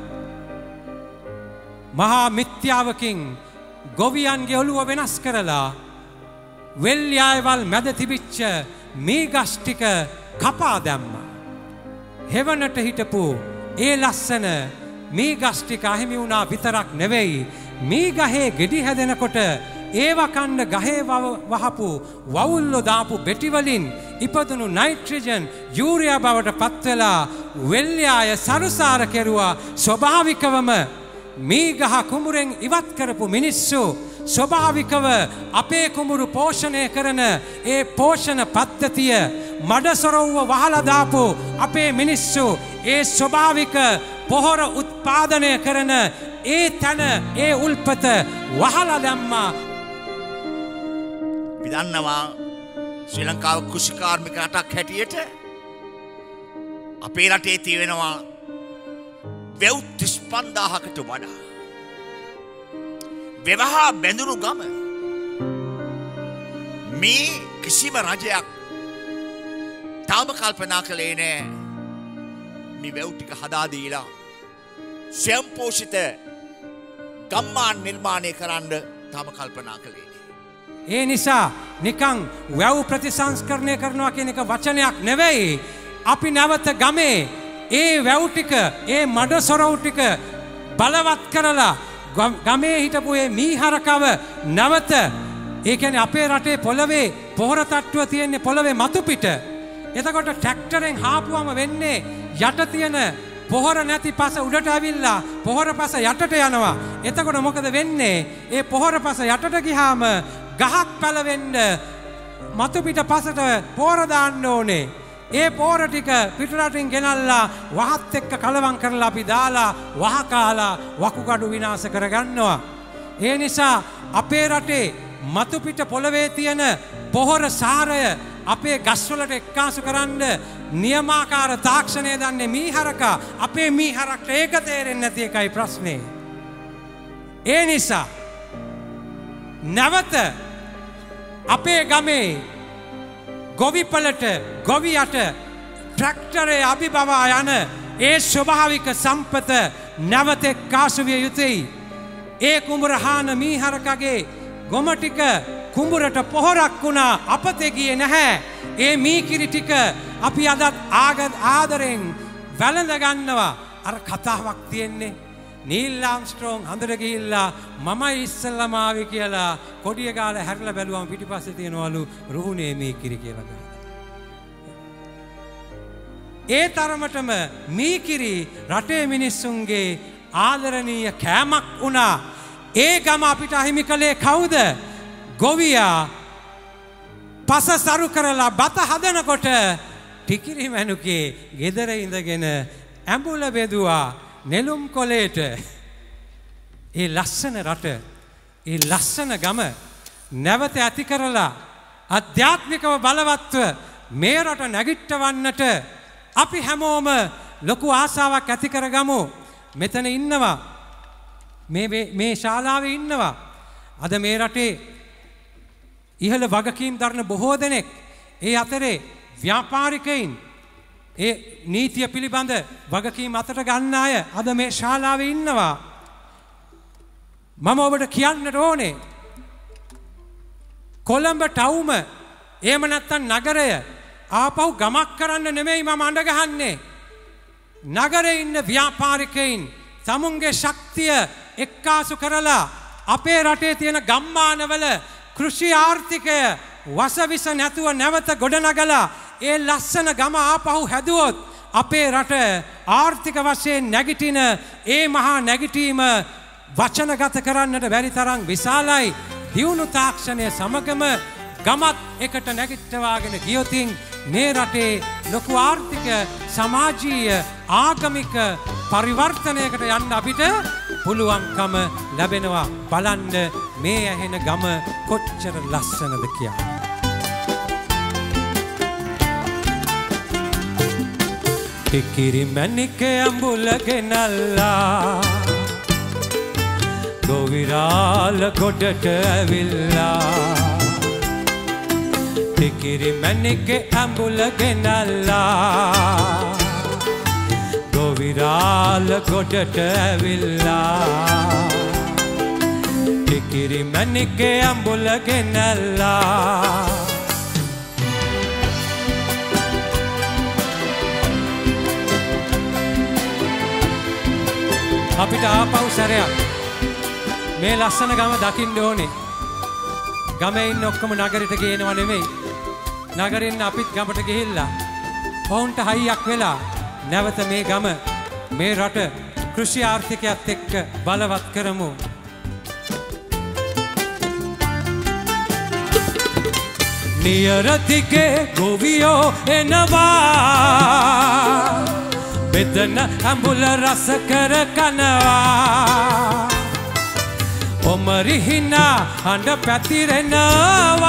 මහා මිත්‍යාවකින් ගොවියන්ගේ ඔළුව වෙනස් කරලා වෙල් යාවල් මැද තිබිච්ච මේ ගස් ටික කපා දැම්මා. හෙවණට හිටපු ඒ ලස්සන මේ ගස් ටික අහිමි වුණා විතරක් නෙවෙයි මේ ගහේ ගෙඩි හැදෙනකොට ඒව කන්න ගහේ වහපු වවුල්ලෝ දාපු බෙටි වලින් ඉපදුණු නයිට්‍රජන් යූරියා බවට පත් වෙලා වෙල්යාය සරුසාර කෙරුවා. ස්වභාවිකවම මේ ගහ කුඹුරෙන් ඉවත් කරපු මිනිස්සු ස්වභාවිකව අපේ කුඹුරු පෝෂණය කරන ඒ පෝෂණ පද්ධතිය මඩසොරව්ව වහලා දාපු අපේ මිනිස්සු ඒ ස්වභාවික පොහොර උත්පාදනය කරන ඒ තැන ඒ උල්පත වහලා දැම්මා. විදන්නවා ශ්‍රී ලංකාව කෘෂිකාර්මික රටක් හැටියට අපේ රටේ තියෙනවා වැව් තිස් පන්දාහකට වඩා වෙවහා බැඳුණු ගම. මේ කිසිම රජයක් තාම කල්පනා කළේ නෑ මේ වැව් ටික හදා දීලා ස්වයංපෝෂිත ගම්මාන නිර්මාණය කරන්න තාම කල්පනා කළේ නෑ. ඒ නිසා නිකං වැව් ප්‍රතිසංස්කරණය කරනවා කියන එක වචනයක් නෙවෙයි. අපි නැවත ගමේ ඒ වැව් ටික ඒ මඩ සොරව් ටික බලවත් කරලා ගමේ හිටපු ඒ මීහරකව නැවත ඒ කියන්නේ අපේ රටේ පොළවේ පොහොර තට්ටුව තියෙන්නේ පොළවේ මතු පිට. එතකොට ට්‍රැක්ටරෙන් හාපුවම වෙන්නේ යට තියෙන පොහොර නැති පස උඩට ඇවිල්ලා පොහොර පස යටට යනවා. එතකොට මොකද වෙන්නේ? ඒ පොහොර පස යටට ගියාම ගහක් පැලවෙන්න මතු පිට පසට පොහොර දාන්න ඕනේ. ඒ පොහොර ටික පිටරටින් ගෙනල්ලා වහත් එක්ක කලවම් කරලා අපි දාලා වහ කාලා වකුගඩු විනාශ කරගන්නවා. ඒ නිසා අපේ රටේ මතු පිට පොළවේ තියෙන පොහොර සාරය අපේ ගස්වලට එක්කාසු කරන්න නියමාකාර තාක්ෂණය දන්නේ මීහරකා. අපේ මීහරක්ට ඒක තේරෙන්නේ නැති එකයි ප්‍රශ්නේ. ඒ නිසා නැවත අපේ ගමේ ගොවිපලට ගොවියට ට්‍රැක්ටරේ අභිබවා යන ඒ ස්වභාවික සම්පත නැවත එක්කාසු විය යුතුයි. ඒ කුඹරහාන මීහරකගේ ගොම ටික කුඹුරට පොහොරක් වුණා අපතේ ගියේ නැහැ. ඒ මීකිරි ටික අපි අදත් ආගත් ආදරෙන් වැළඳ ගන්නවා. අර කතාවක් තියෙන්නේ නීල් ආම්ස්ට්‍රෝං හන්දට ගිහිල්ලා මමයි ඉස්සෙල්ලාම ආවේ කියලා කොඩිය ගාලා හැරලා බැලුවම පිටිපස්සේ තියෙනවලු රුහුණේ මීකිරි කියලා ගහලා. ඒ තරමටම මීකිරි රටේ මිනිස්සුන්ගේ ආදරණීය කෑමක් වුණා. ඒ ගම අපිට අහිමි කළේ කවුද? ගොවියා පස සරු කරලා බත හදනකොට ටිකිරි මැනුකේ ගෙදර ඉඳගෙන ඇඹුල බෙදුවා නෙළුම් කොලේට. ඒ ලස්සන රට ඒ ලස්සන ගම නැවත ඇති කරලා අධ්‍යාත්මිකව බලවත්ව මේ රට නැගිට්ටවන්නට අපි හැමෝම ලොකු ආසාවක් ඇති කරගමු. මෙතන ඉන්නවා මේ මේ ශාලාවේ ඉන්නවා අද මේ රටේ ඉහළ වගකීම් දරන බොහෝ දෙනෙක්. ඒ අතරේ ව්‍යාපාරිකයින් ඒ නීතිය පිළිබඳ වගකීම් අතට ගන්න අය අද මේ ශාලාවේ ඉන්නවා. මම ඔබට කියන්නට ඕනේ කොළඹ ටවුම එහෙම නැත්නම් නගරය ආපහු ගමක් කරන්න නෙමෙයි මම අඬ ගහන්නේ. නගරේ ඉන්න ව්‍යාපාරිකයින් තමුන්ගේ ශක්තිය එක්කාසු කරලා අපේ රටේ තියෙන ගම්මානවල කෘෂි ආර්ථිකය වසවිස නැතුව නැවත ගොඩනගලා ඒ ලස්සන ගම ආපහු හැදුවොත් අපේ රට ආර්ථික වශයෙන් නැගිටින ඒ මහා නැගිටීම වචනගත කරන්නට බැරි තරම් විශාලයි. දියුණු තාක්ෂණය සමගම ගමත් එකට නැගිටවාගෙන ගියොතින් මේ රටේ ලොකු ආර්ථික සමාජීය ආගමික පරිවර්තනයකට යන්න අපිට පුළුවන්කම ලැබෙනවා. බලන්න මේ ඇහෙන ගම කොච්චර ලස්සනද කියලා. ටිකිරි මැණික අඹුල ගෙනල්ලා ගොවිරාල ගොඩට ඇවිල්ලා ටිකිරි මැණික අඹුල ගෙනල්ලා ගොවිරාල ගොඩට ඇවිල්ලා ටිකිරි මැණික අඹුල ගෙනල්ලා අපිට ආපහු සැරයක් මේ ලස්සන ගම දකින්න ඕනේ. ගමේ ඉන්න ඔක්කොම නගරෙට ගේනව නෙමෙයි. නගරින් අපිත් ගමට ගිහිල්ලා ඔවුන්ට හයියක් වෙලා නැවත මේ ගම මේ රට කෘෂි ආර්ථිකයත් එක්ක බලවත් කරමු. නියර දිගේ ගොවියෝ එනවා මෙතන ඇඹුල රස කර කනවා ඔමරිහිනා හඬ පැතිරෙනවා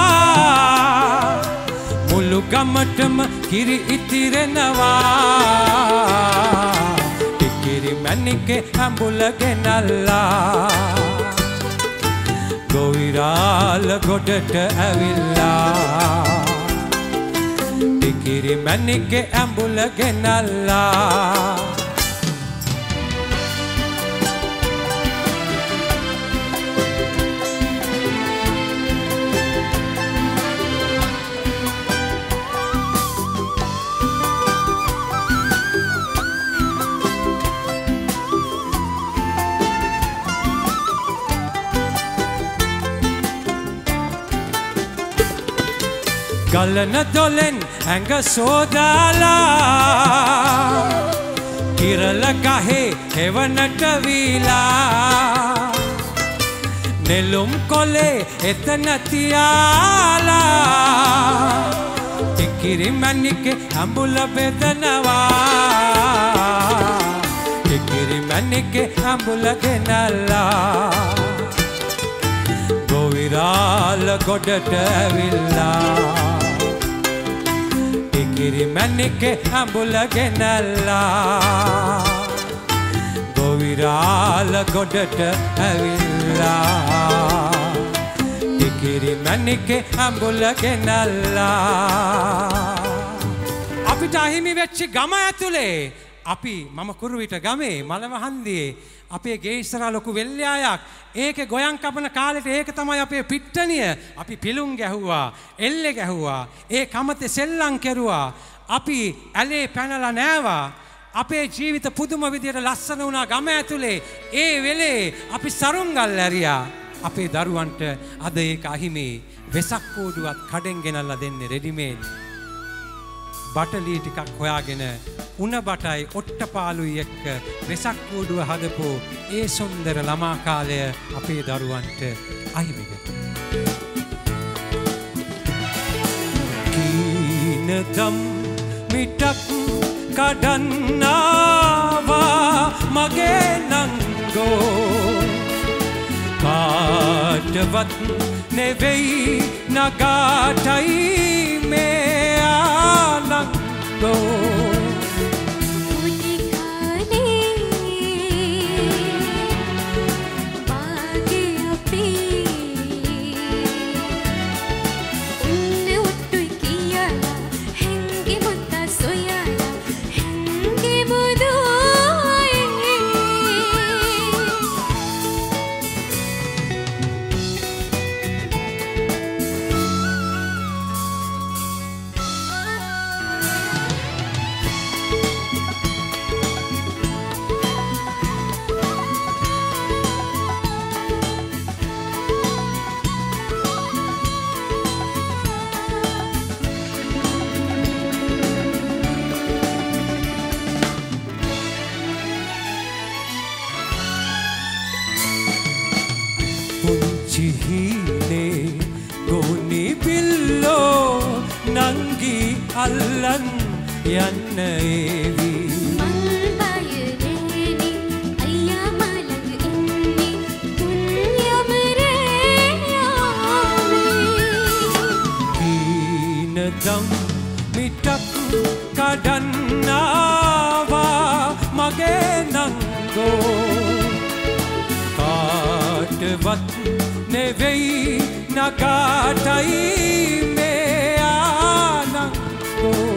මුළු ගමටම කිරි ඉතිරෙනවා ටිකිරි මැණිකේ ඇඹුල ගෙනල්ලා ගොවිරාල ගොඩට ඇවිල්ලා ටිකිරි මැණිකේ ඇඹුල ගෙනල්ලා ගලන දොලෙන් ඇඟ සෝදාලා කිරල ගහේ හෙවනට වීලා නෙළුම් කොලේ එතන තියාලා ටිකිරි මැණිකේ ඇඹුල බෙදනවා ටිකිරි මැණිකේ ඇඹුල ගෙනල්ලා ගොවිරාල ගොඩට ඇවිල්ලා ටිකිරි මැණිකේ ඇඹුල ගෙනල්ලා ගොවිරාල ගොඩට ඇවිල්ලා ටිකිරි මැණිකේ ඇඹුල ගෙනල්ලා අපිට අහිමි වෙච්ච ගම ඇතුලේ අපි මම කුරුවිට ගමේ මලවහන්දියේ අපේ ගේ ඉස්සරහා ලොකු වෙල්යායක් ඒකේ ගොයන් කපන කාලෙට ඒක තමයි අපේ පිට්ටනිය අපි පිලුම් ගැහුවා එල්ලේ ගැහුවා ඒ කමතේ සෙල්ලම් කෙරුවා අපි ඇලේ පැනලා නෑවා අපේ ජීවිත පුදුම විදියට ලස්සන වුණා ගම ඇතුලේ ඒ වෙලේ අපි සරුංගල් ඇරියා අපේ දරුවන්ට අද ඒක අහිමි වෙසක් කෝඩුවත් කඩෙන් ගෙනල්ලා දෙන්නේ රෙඩිමේඩ් බටලී ටිකක් හොයාගෙන උණ බටයි ඔට්ටපාලුයි එක්ක වෙසක් කූඩුව හදපු ඒ සුන්දර ළමා කාලය අපේ දරුවන්ට අහිමි වෙනවා. කීනදම් මිටක් කඩන්නාවා මගේ නංගෝ කාටවත් නෙවෙයි නගාටයි මේ ආනංගෝ අල්ලන් යන්න ඒවි මල් බයරේනි අයියා මලඟ ඉන්නේ තුන් යමරේ යාමේ කීනදම් මිටක් කඩන්නාවා මගේ නංගෝ කාටවත් නෙවෙයි නගාටයි මේ ආනංගෝ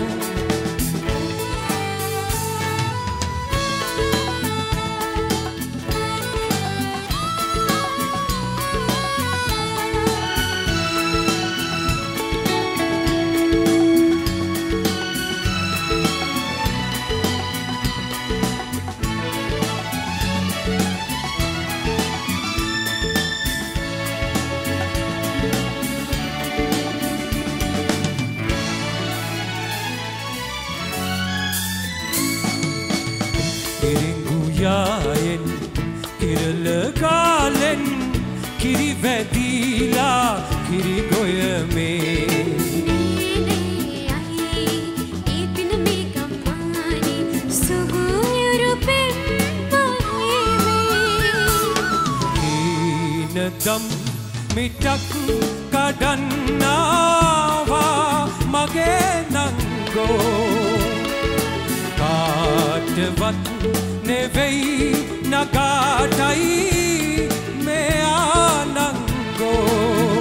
යායෙන් කිරල කාලෙන් කිරි වැදීලා කිරි ගොයමේ ඒ පින මේ ගම්මානේ සුව දම් මිටක් කඩන්නාවා මගේ නංගෝ කාටවත් නෙවෙයි නගාටයි මේ ආනංගෝ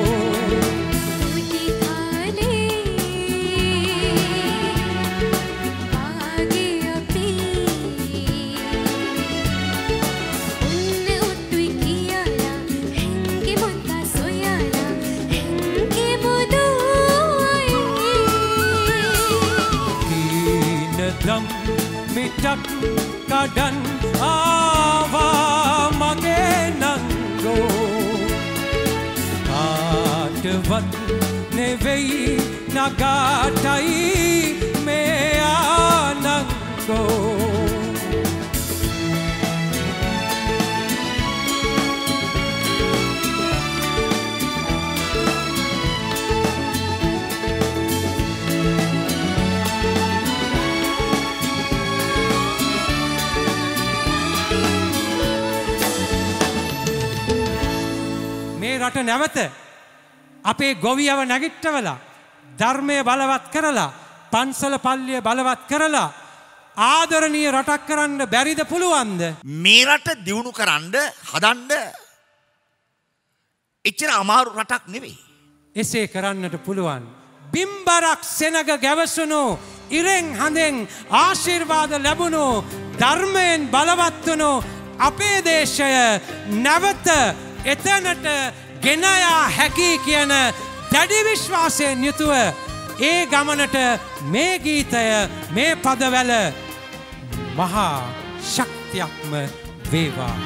මිටක් කඩන් ආවා මගේ නංගෝ කාටවත් නෙවෙයි නගාටයි මේ ආනංගෝ රට නැවත අපේ ගොවියව නැගිට්ටවලා ධර්මය බලවත් කරලා පන්සල පල්ලිය බලවත් කරලා ආදරණීය රටක් කරන්න බැරිද පුළුවන්ද මේ රට දියුණු කරන්න හදන්න එච්චර අමාරු රටක් නෙවෙයි එසේ කරන්නට පුළුවන් බිම්බරක් සෙනග ගැවසුණු ඉරෙන් හඳෙන් ආශිර්වාද ලැබුණු ධර්මයෙන් බලවත් වුණු අපේ දේශය නැවත එතනට ගෙනයා හැකි කියන දැඩි විශ්වාසයෙන් යුතුව ඒ ගමනට මේ ගීතය මේ පදවැල මහා ශක්තියක්ම වේවා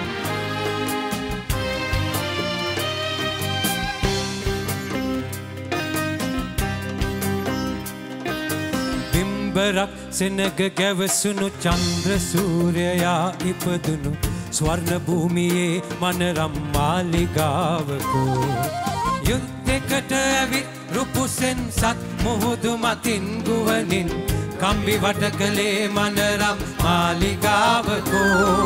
බිම්බරක් සෙනග ගැවසුණු චන්ද්‍ර සූර්යයා ඉපදුණු ස්වර්ණ භූමියේ මනරම් මාලිගාවකෝ යුද්ධයකට ඇවිත් රුපුසෙන් සත් මුහුදු මතින් ගුවනින් කම්බි වට කළේ මනරම් මාලිගාවකෝ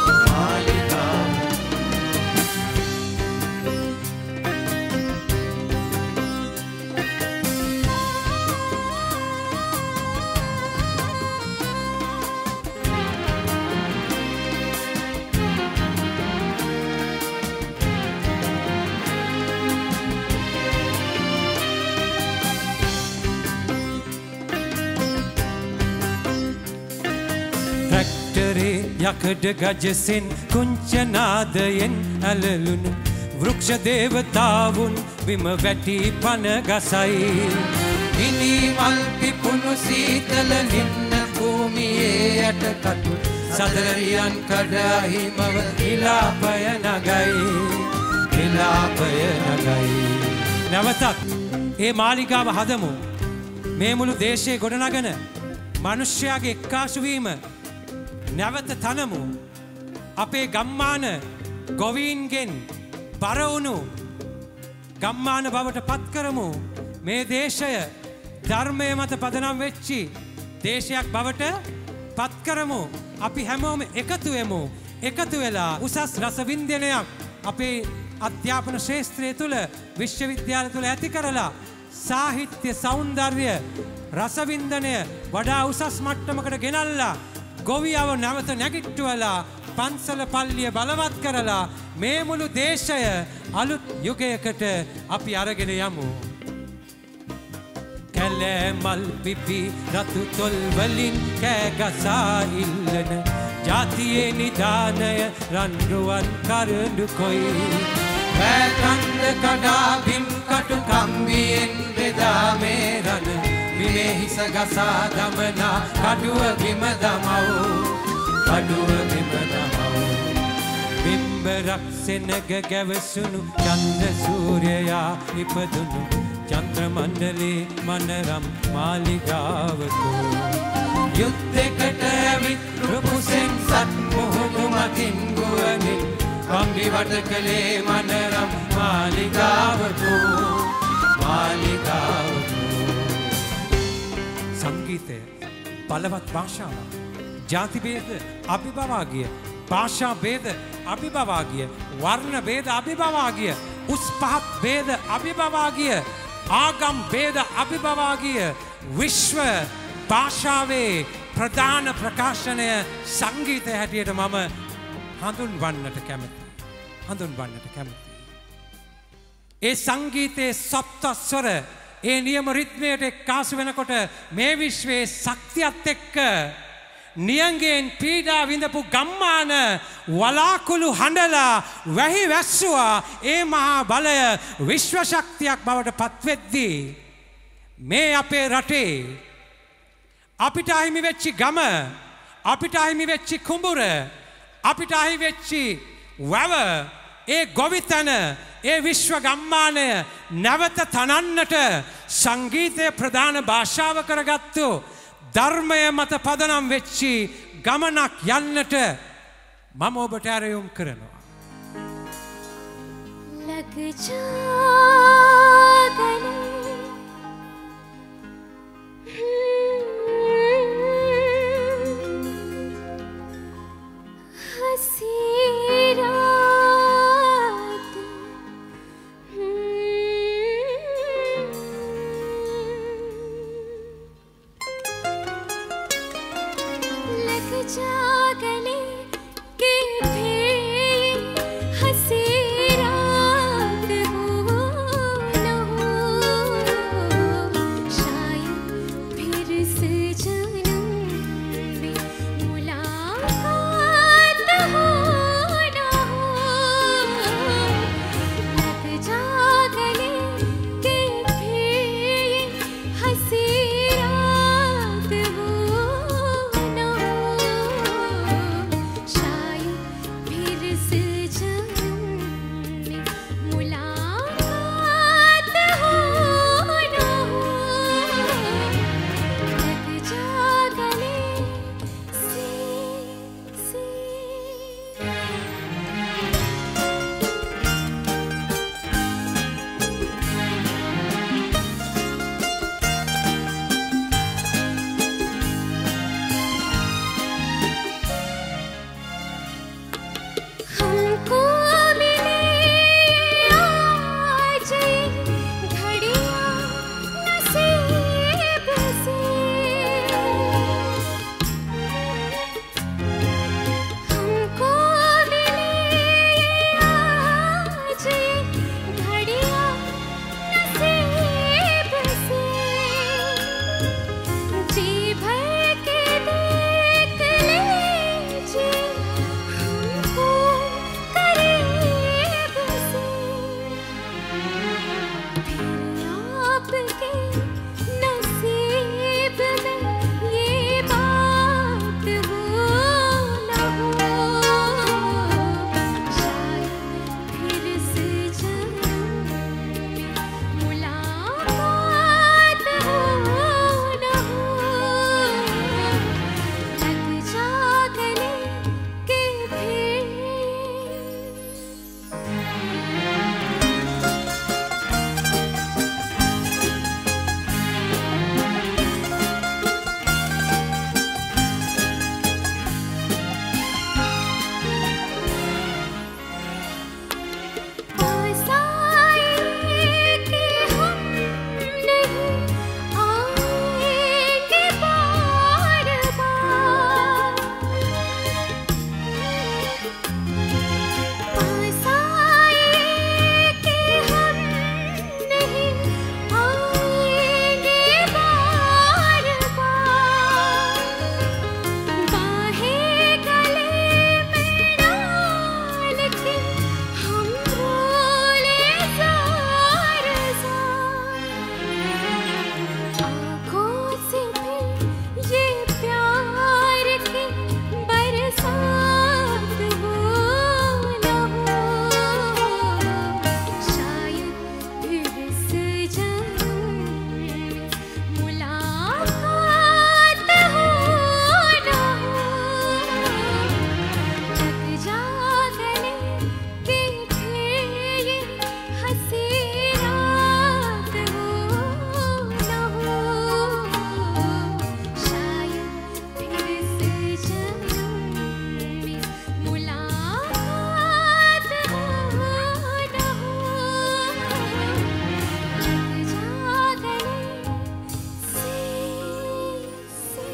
යකඩ ගජසෙන් කුංචනාදයෙන් ඇලලුණු වෘක්ෂ දේවතාවුන් බිම වැටි පන ගසයි ඉනිමල් පිපුණු සීතල නින්න භූමියේ යටකටු සදරියන් කඩහිමව ඉලාපය නගයි ඉලාපය නගයි නැවතත් ඒ මාලිගාව හදමු මේ මුළු දේශයේ ගොඩනගන මිනිස්යාගේ එක්කාසු වීම නැවත තනමු අපේ ගම්මාන ගොවීන්ගෙන් බරවුණු ගම්මාන බවට පත් කරමු මේ දේශය ධර්මය මත පදනම් වෙච්චි දේශයක් බවට පත් කරමු අපි හැමෝම එකතු වෙමු එකතු වෙලා උසස් රසවින්දනයක් අපේ අධ්‍යාපන ශාස්ත්‍රය තුළ විශ්වවිද්‍යාල තුළ ඇති කරලා සාහිත්‍ය සෞන්දර්ය රසවින්දනය වඩා උසස් මට්ටමකට ගෙනල්ලා ගොවියව නැවත නැගිට්ටුවලා පන්සල පල්ලිය බලවත් කරලා මේ මුළු දේශය අලුත් යුගයකට අපි අරගෙන යමු. කැලෑ මල් පිපි රතු තොල් වලින් කෑගසා ඉල්ලන ජාතියේ නිදානය රන්රුවන් කරඬු කොයි වැකන්ද කඩා බිම් කටු කම්බියෙන් බෙදා මේ රණ විනේ හිස ගසා දමනා කඩුව බිම දමව් කඩුව බිම දමව් බිම්බරක් සෙනග ගැවසුණු චන්ද්‍ර සූර්යයා ඉපදුණු චන්ද්‍ර මණ්ඩලේ මනරම් මාලිගාවකෝ යුද්ධයකට ඇවිත් රුපුසෙන් සත් මුහුදු මතින් ගුවනින් කම්බි වට කළේ මනරම් මාලිගාවකෝ මාලිගාවකෝ සංගීතය බලවත් භාෂාවක් ජාතිභේද අභිභවාගිය භාෂා ભેද අභිභවා ගිය, වර්ණ ભેද අභිභවා ගිය, උස් පහත් ભેද අභිභවා ගිය, ආගම් ભેද අභිභවා ගිය විශ්ව භාෂාවේ ප්‍රධාන ප්‍රකාශනය සංගීතය හැටියට මම හඳුන්වන්නට කැමතියි. හඳුන්වන්නට කැමතියි. ඒ සංගීතයේ සප්තස්වර ඒ නියම රිද්මයට එක්කාසු වෙනකොට මේ විශ්වයේ ශක්තියත් එක්ක නියංගෙන් පීඩා විඳපු ගම්මාන වලාකුළු හඬලා වැහි වැස්සුවා. ඒ මහා බලය විශ්ව ශක්තියක් බවට පත්වෙද්දී මේ අපේ රටේ අපිට අහිමි වෙච්චි ගම, අපිට අහිමි වෙච්චි කුඹුර, අපිට අහිමි වෙච්චි වැව, ඒ ගොවිතැන, ඒ විශ්ව ගම්මානය නැවත තනන්නට සංගීතය ප්‍රධාන භාෂාව කරගත්තු ධර්මය මත පදනම් වෙච්චි ගමනක් යන්නට මම ඔබට ඇරයුම් කරනවා.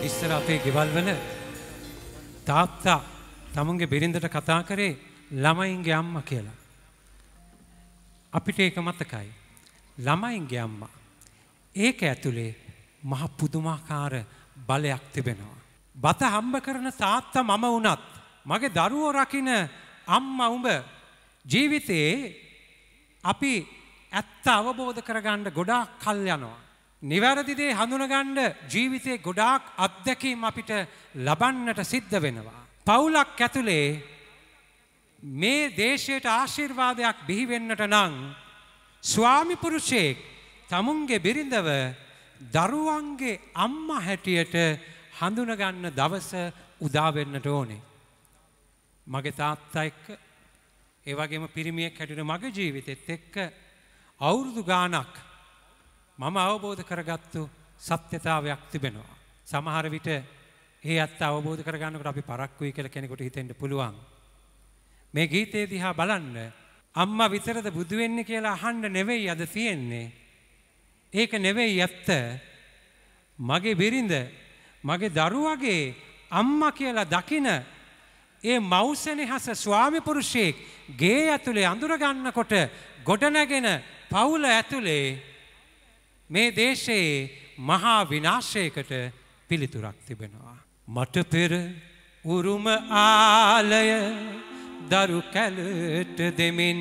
ඉස්සර අපේ ගෙවල් වල තාත්තා තමුන්ගේ බිරිඳට කතා කරේ ළමයින්ගේ අම්මා කියලා. අපිට ඒක මතකයි. ළමයින්ගේ අම්මා. ඒක ඇතුලේ මහ පුදුමාකාර බලයක් තිබෙනවා. බත හම්බ කරන තාත්තා මම වුණත් මගේ දරුවෝ රකින්න අම්මා උඹ ජීවිතේ අපි ඇත්ත අවබෝධ කරගන්න ගොඩාක් කල් යනවා. නිවැරදි දේ හඳුනගන්න ජීවිතේ ගොඩාක් අත්දැකීම් අපිට ලබන්නට සිද්ධ වෙනවා. පවුලක් ඇතුලේ මේ දේශයට ආශිර්වාදයක් බිහි වෙන්නට නම් ස්වාමි පුරුෂයෙක් තමුන්ගේ බිරිඳව දරුවන්ගේ අම්මා හැටියට හඳුනගන්න දවස උදා වෙන්නට ඕනේ. මගේ තාත්තා එක්ක ඒ වගේම පිරිමියෙක් හැටියට මගේ ජීවිතෙත් එක්ක අවුරුදු ගාණක් මම අවබෝධ කරගත්තු සත්‍යතාවයක් තිබෙනවා. සමහර විට ඒ ඇත්ත අවබෝධ කරගන්නකොට අපි පරක්කුයි කියලා කෙනෙකුට හිතෙන්න පුළුවන්. මේ ගීතේ දිහා බලන්න අම්මා විතරද බුදු වෙන්නේ කියලා අහන්න නෙවෙයි අද තියෙන්නේ. ඒක නෙවෙයි ඇත්ත. මගේ බිරිඳ මගේ දරුවගේ අම්මා කියලා දකින ඒ මෞසෙනෙහස ස්වාමි පුරුෂයෙක් ගේ ඇතුලේ අඳුර ගන්නකොට ගොඩනැගෙන පවුල ඇතුලේ මේ දේශයේ මහා විනාශයකට පිළිතුරක් තිබෙනවා. මට පෙර උරුම ආලය දරු කැලට දෙමින්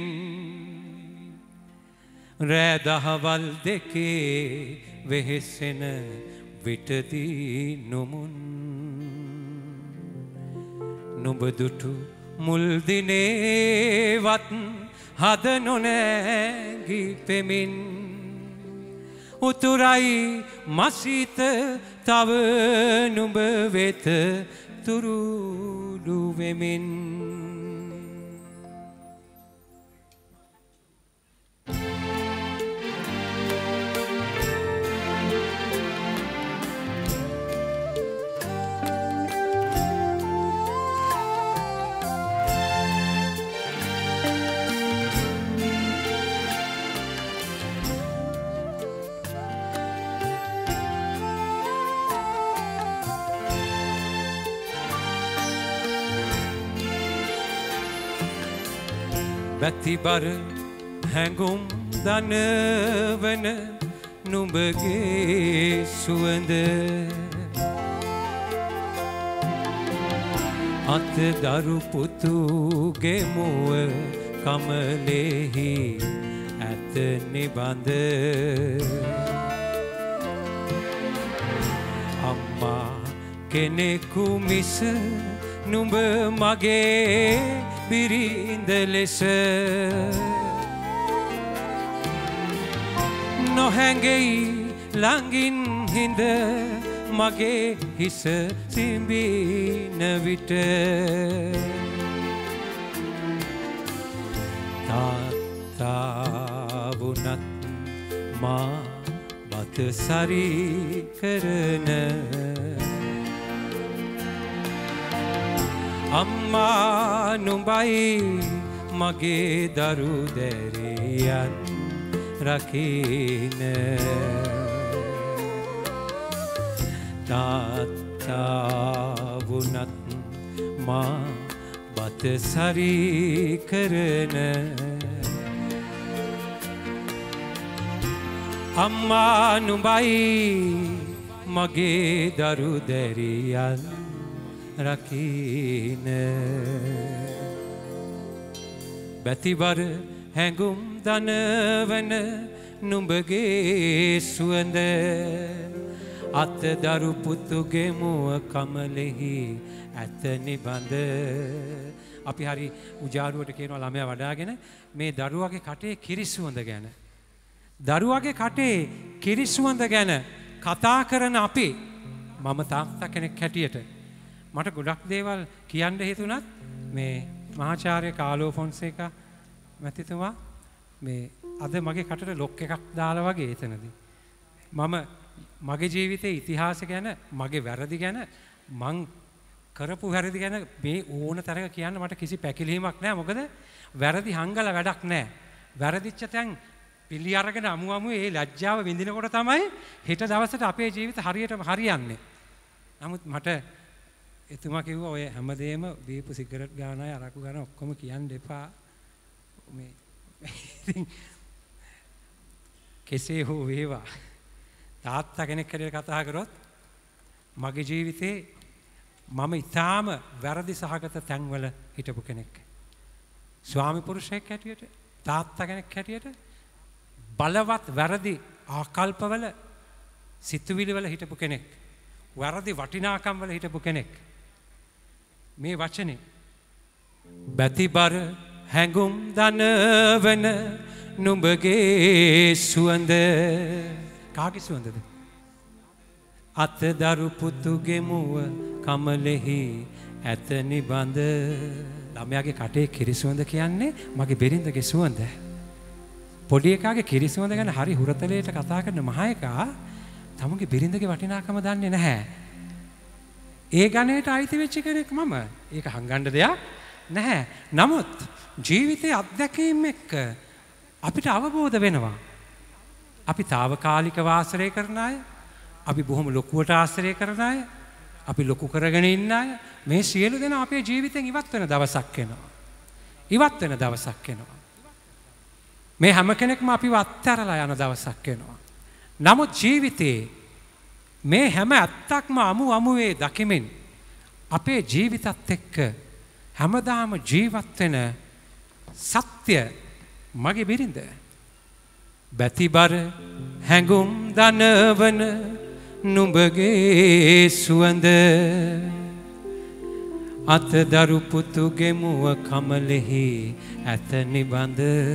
රෑ දහවල් දෙකේ වෙහෙසෙන විටදී නොමුන් නුඹ දුටු මුල් දිනේවත් හද නොනැගී පෙමින් උතුරයි මසිත තව නුඹ වෙත තුරුළු වෙමින් බැතිබර හැඟුම් දනවන නුඹගේ සුවඳ අත දරු පුතුගේ මුව කමලෙහි ඇත නිබඳ අම්මා කෙනෙකු මිස නුඹ මගේ බිරිඳ ලෙස නොහැඟෙයි ළඟින් හිඳ මගේ හිස සිඹින විට තාත්තා වුණත් මා බත සරි කරන අම්මා නුඹයි මගේ දරු දැරියන් රකින තාත්තා වුණත් මා බත සරි කරන අම්මා නුඹයි මගේ දරු දැරියන් රකින බැතිබර හැඟුම් දනවන නුඹගේ සුවඳ අත දරු පුතුගේ මුව කමලෙහි ඇත නිබඳ. අපි හරි උජාරුවට කියනවා ළමයා වඩාගෙන මේ දරුවගේ කටේ කිරිසුවඳ ගැන දරුවගේ කටේ කිරිසුවඳ ගැන කතා කරන අපි මම තාත්තා කෙනෙක් හැටියට මට ගොඩක් දේවල් කියන්න හිතුණත් මේ මහාචාර්ය කාලෝ ෆොන්සේකා මැතිතුමා මේ අද මගේ කටට ලොක් එකක් දාලා වගේ එතනදී මම මගේ ජීවිතයේ ඉතිහාසය ගැන මගේ වැරදි ගැන මං කරපු වැරදි ගැන මේ ඕන තරක කියන්න මට කිසි පැකිලීමක් නැහැ. මොකද වැරදි හංගල වැඩක් නැහැ. වැරදිච්ච තැන් පිළි අරගෙන අමු අමු ඒ ලැජ්ජාව විඳිනකොට තමයි හෙට දවසට අපේ ජීවිත හරියටම හරියන්නේ. නමුත් මට එතුමා කිව්වා ඔය හැමදේම දීපු සිගරට් ගානයි අරක්කු ගාන ඔක්කොම කියන්න එපා. මේ ඉතින් කෙසේ හෝ වේවා තාත්තා කෙනෙක් හැටියට කතා කරොත් මගේ ජීවිතේ මම ඊටාම වැරදි සහගත තැන්වල හිටපු කෙනෙක්. ස්වාමි පුරුෂයෙක් හැටියට තාත්තා කෙනෙක් හැටියට බලවත් වැරදි ආකල්පවල සිතුවිලි වල හිටපු කෙනෙක්. වැරදි වටිනාකම් වල හිටපු කෙනෙක්. මේ වචනේ බැතිබර හැඟුම් දනවන නුඹගේ සුවඳ කාගේ සුවඳද? අතදරු පුතුගේ මුව කමලෙහි ඇත නිබඳ. ළමයාගේ කටේ කිරි සුවඳ කියන්නේ මගේ බිරිඳගේ සුවඳ. පොඩි එකාගේ කිරි සුවඳ ගැන හරි හුරතලයට කතා කරන මහ එකා තමුගේ බිරිඳගේ වටිනාකම දන්නේ නැහැ. ඒ ගණයට අයිති වෙච්ච කෙනෙක් මම. ඒක හංගන්න දෙයක් නැහැ. නමුත් ජීවිතයේ අත්දැකීම් එක්ක අපිට අවබෝධ වෙනවා. අපි తాවකාලිකව ආශ්‍රය කරන අය, අපි බොහොම ලොකුවට ආශ්‍රය කරන අය, අපි ලොකු කරගෙන ඉන්න අය, මේ සියලු දෙනා අපේ ජීවිතෙන් ඉවත් වෙන දවසක් එනවා. ඉවත් වෙන දවසක් එනවා. මේ හැම කෙනෙක්ම අපිව අත්හැරලා යන දවසක් එනවා. නමුත් ජීවිතේ මේ හැම ඇත්තක්ම අමු අමුවේ දකිමින් අපේ ජීවිතත් එක්ක හැමදාම ජීවත් වෙන සත්‍ය මගේ බිරිඳ. බැතිබර හැඟුම් දනවන නුඹගේ සුවඳ අතදරු පුතුගේ මුව කමලෙහි ඇත නිබඳ.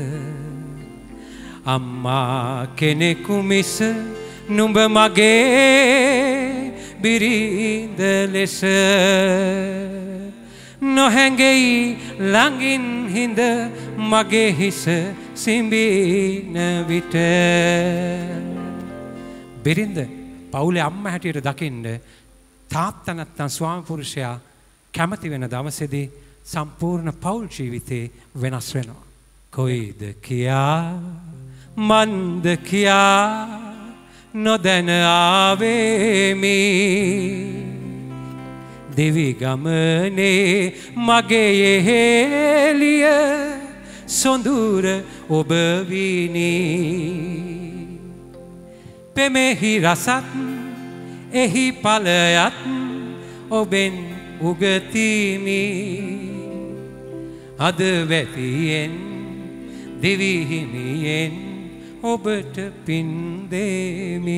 අම්මා කෙනෙකු මිස නුඹ මගේ බිරිඳ ලෙස නොහැඟෙයි ළඟින් හිඳ මගේ හිස සිඹින විට. බිරිඳ පවුලේ අම්මා හැටියට දකින්න තාත්තා නැත්තම් ස්වාමි පුරුෂයා කැමති වෙන දවසේදී සම්පූර්ණ පවුල් ජීවිතේ වෙනස් වෙනවා. කොයිද කියා මන්ද කියා නොදැන ආවේමි දෙවි ගමනේ මගේ යෙහෙලිය සොඳුර ඔබ විනි. පෙමෙහි රසත් එහි ඵලයත් ඔබෙන් උගතිමි. අද වැතියෙන් දෙවි හිමියෙන් ඔබට පින් දෙමි.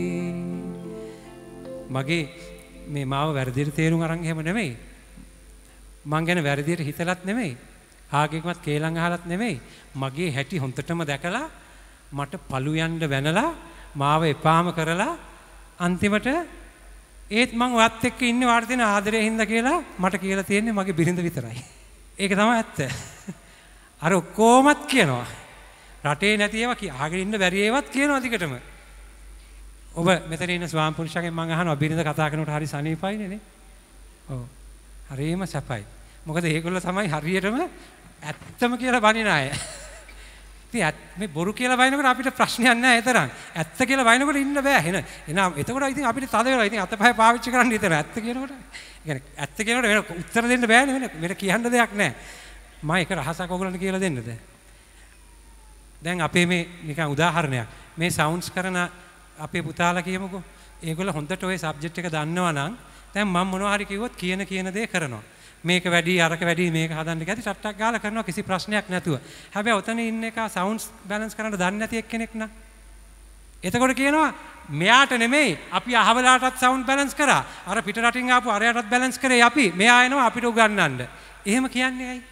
මගේ මේ මාව වැරදියට තේරුම් අරන් එහෙම නෙමෙයි. මං ගැන වැරදියට හිතලත් නෙමෙයි. ආගෙකවත් කේලම් අහලත් නෙමෙයි. මගේ හැටි හොන්දටම දැකලා මට පළු යන්න වැනලා මාව එපාම කරලා අන්තිමට ඒත් මං ඔයත් එක්ක ඉන්නේ වාට දෙන ආදරයෙන් හින්දා කියලා මට කියලා තියෙන්නේ මගේ බිරිඳ විතරයි. ඒක තමයි ඇත්ත. අර ඔක්කොමත් කියනවා. රටේ නැති ඒවා කියාගෙන ඉන්න බැරි ඒවත් කියනවා දිගටම. ඔබ මෙතන ඉන්න ස්වාම පුරුෂයාගෙන් මම අහනවා බිරිඳ කතා කරනකොට හරි සනීපයිනේ නේ? ඔව්. හරිම සැපයි. මොකද ඒගොල්ලෝ තමයි හරියටම ඇත්තම කියලා බනින අය. ඉතින් මේ බොරු කියලා බනිනකොට අපිට ප්‍රශ්නයක් නැහැ ඒ තරම්. ඇත්ත කියලා බනිනකොට ඉන්න බෑ. එන එන එතකොට ඉතින් අපිට තද වෙනවා. ඉතින් අතපය පාවිච්චි කරන්න හිතන ඇත්ත කියනකොට. ඒ කියන්නේ ඇත්ත කියනකොට වෙන උත්තර දෙන්න බෑනේ වෙන වෙන කියන්න දෙයක් නැහැ. මම එක රහසක් ඔයගොල්ලන්ට කියලා දෙන්නද? දැන් අපේ මේ නිකන් උදාහරණයක්. මේ සවුන්ඩ්ස් කරන අපේ පුතාලා කියමුකෝ. ඒගොල්ලෝ හොඳට ওই සබ්ජෙක්ට් එක දන්නවා නම් දැන් මම මොනවා හරි කිව්වොත් කියන කියන දේ කරනවා. මේක වැඩි අරක වැඩි මේක හදන්න ගැති ටට්ටක් ගාලා කරනවා කිසි ප්‍රශ්නයක් නැතුව. හැබැයි ඔතන ඉන්න එක සවුන්ඩ්ස් බැලන්ස් කරන්න දන්නේ නැති එක්කෙනෙක් නා. එතකොට කියනවා මෙයාට නෙමෙයි අපි අහවලාටත් සවුන්ඩ් බැලන්ස් කරා. අර පිට රටින් ආපු අරයටත් බැලන්ස් කරේ අපි. මෙයා එනවා අපිට උගන්වන්න. එහෙම කියන්නේ ඇයි?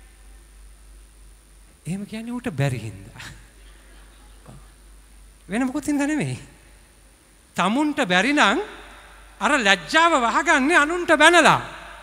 එහෙම කියන්නේ ඌට බැරි හින්දා. වෙන මොකුත් හින්දා නෙමෙයි. තමුන්ට බැරි නම් අර ලැජ්ජාව වහගන්නේ අනුන්ට බැනලා.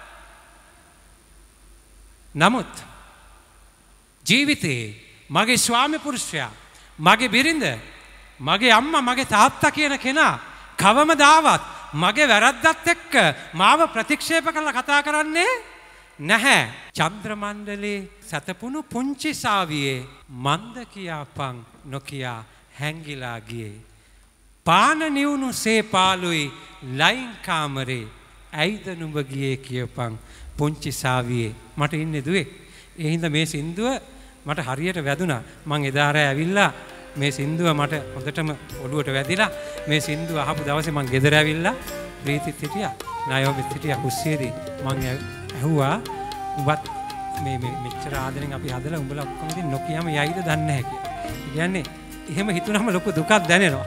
නමුත් ජීවිතේ මගේ ස්වාමි පුරුෂයා, මගේ බිරිඳ, මගේ අම්මා, මගේ තාත්තා කියන කෙනා කවමදාවත් මගේ වැරද්දත් එක්ක මාව ප්‍රතික්ෂේප කරලා කතා කරන්නේ නැහැ. චන්ද්‍ර මණ්ඩලේ සතපුණු පුංචි සාවියේ මන්ද කියාපන් නොකියා හැංගිලා ගියේ. පාන නිවුණු සේ පාළුයි ලයින් කාමරේ ඇයිද නුඹ ගියේ කියපන් පුංචි සාවියේ මට ඉන්නේ දුවේ. ඒ හින්දා මේ සින්දුව මට හරියට වැදුනා. මං එදා රෑ ඇවිල්ලා මේ සින්දුව මට හොඳටම ඔළුවට වැදිලා මේ සින්දුව අහපු දවසේ මං ගෙදර ඇවිල්ලා ප්‍රීතිත් හිටියා. නායෝමිත් හිටියා කුස්සියේදී. මං ඇහුවා උඹත් මේ මේ මෙච්චර ආදරෙන් අපි හදලා උඹලා ඔක්කොම ඉතින් නොකියම යයිද දන්නේ නැහැ කියලා. ඒ කියන්නේ එහෙම හිතුනම ලොකු දුකක් දැනෙනවා.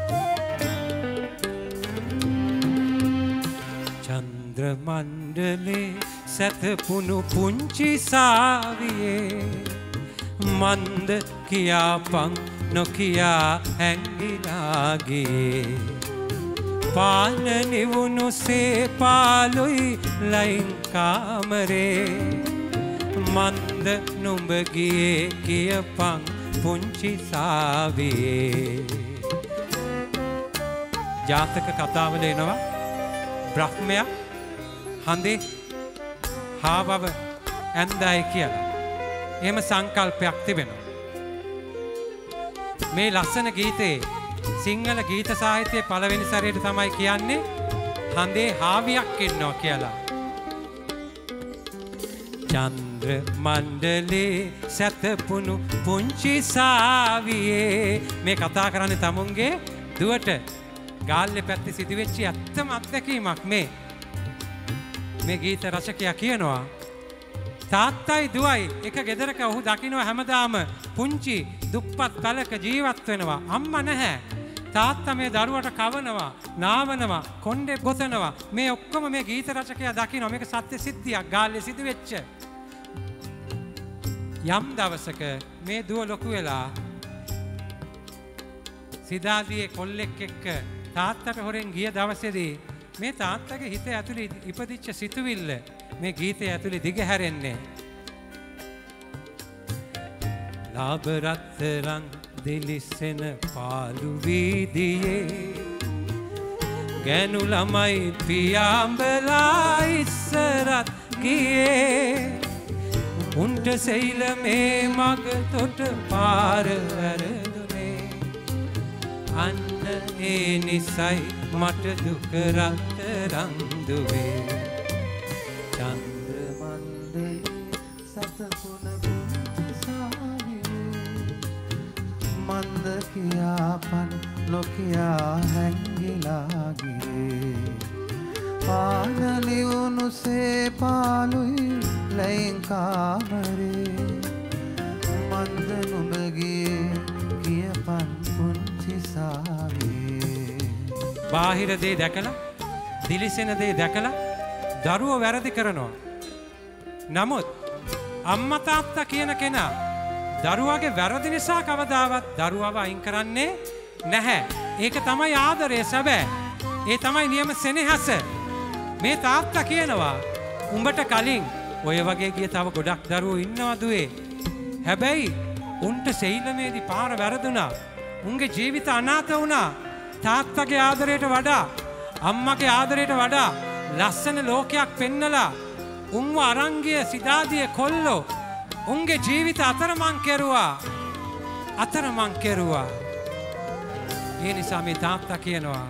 චන්ද්‍ර මණ්ඩලේ සතපුණු පුංචි සාවියේ මන්ද කියාපන් නොකියා හැංගිලා ගියේ පාන නිවුණු සේපාලුයි ලයින් කාමරේ මන්ද නුඹ ගියේ කියපන් පුංචි සාවියේ. ජාතක කතාවල එනවා බ්‍රහ්මයා හඳේ හාවව ඇන්දායි කියලා. එහෙම සංකල්පයක් තිබෙනවා. මේ ලස්සන ගීතේ සිංහල ගීත සාහිත්‍යයේ පළවෙනි සැරේට තමයි කියන්නේ හඳේ හාවියක් ඉන්නවා කියලා. චන්ද්‍ර මණ්ඩලේ සතපුණු පුංචි සාවියේ මේ කතා කරන්නේ තමුන්ගේ දුවට ගාල්ලේ පැත්තේ සිදුවෙච්ච ඇත්තම අත්දැකීමක්. මේ මේ ගීත රචකයා කියනවා තාත්තයි දුවයි එක ගෙදරක ඔහු දකිනවා හැමදාම පුංචි දුප්පත් පැලක ජීවත් වෙනවා. අම්මා නැහැ. තාත්තා මේ දරුවට කවනවා, නාවනවා, කොණ්ඩේ ගොතනවා. මේ ඔක්කොම මේ ගීත රචකයා දකිනවා. මේක සත්‍ය සිද්ධියක් ගාල්ලේ සිදුවෙච්ච. යම් දවසක මේ දුව ලොකු වෙලා සිතාදියේ කොල්ලෙක් එක්ක තාත්තට හොරෙන් ගිය දවසේදී මේ තාත්තගේ හිත ඇතුලේ ඉපදිච්ච සිතුවිල්ල මේ ගීතය ඇතුලේ දිගහැරෙන්නේ. ලාභ රත්තරන් දිලිසෙන පාළු වීදියේ ගෑනු ළමයි පියාඹලා ඉස්සරත් ගියේ උන්ට සෙයිල මේ මග තොට පාර වැරදුනේ අන්න ඒ නිසයි මට දුක රත්තරන් දුවේ. චන්ද්‍ර මණ්ඩලේ සතපුන පුංචි සාවියේ මන්ද කියාපන් නොකියා හැංගිලා ගියේ පාන නිවුණු සේපාලුයි ලයින් කාමරේ මන්ද නුඹ ගියේ කියපන් පුංචි සාවියේ. බාහිර දේ දැකලා දිලිසෙන දේ දැකලා දරුවෝ වැරදි කරනවා. නමුත් අම්මා තාත්තා කියන කෙනා දරුවාගේ වැරදි නිසා කවදාවත් දරුවව අයින් කරන්නේ නැහැ. ඒක තමයි ආදරය සැබෑ. ඒ තමයි නියම සෙනෙහස. මේ තාත්තා කියනවා උඹට කලින් ඔය වගේ ගිය තව ගොඩක් දරුවෝ ඉන්නවා දුවේ. හැබැයි උන්ට සෙයිලමේදී පාර වැරදුනා. උන්ගේ ජීවිත අනාථ වුණා. තාත්තගේ ආදරයට වඩා අම්මගේ ආදරයට වඩා ලස්සන ලෝකයක් පෙන්නලා උන්ව අරංගිය සිතාදිය කොල්ලෝ උන්ගේ ජීවිත අතරමං කෙරුවා. අතරමං කෙරුවා. ඒ නිසා මේ තාත්තා කියනවා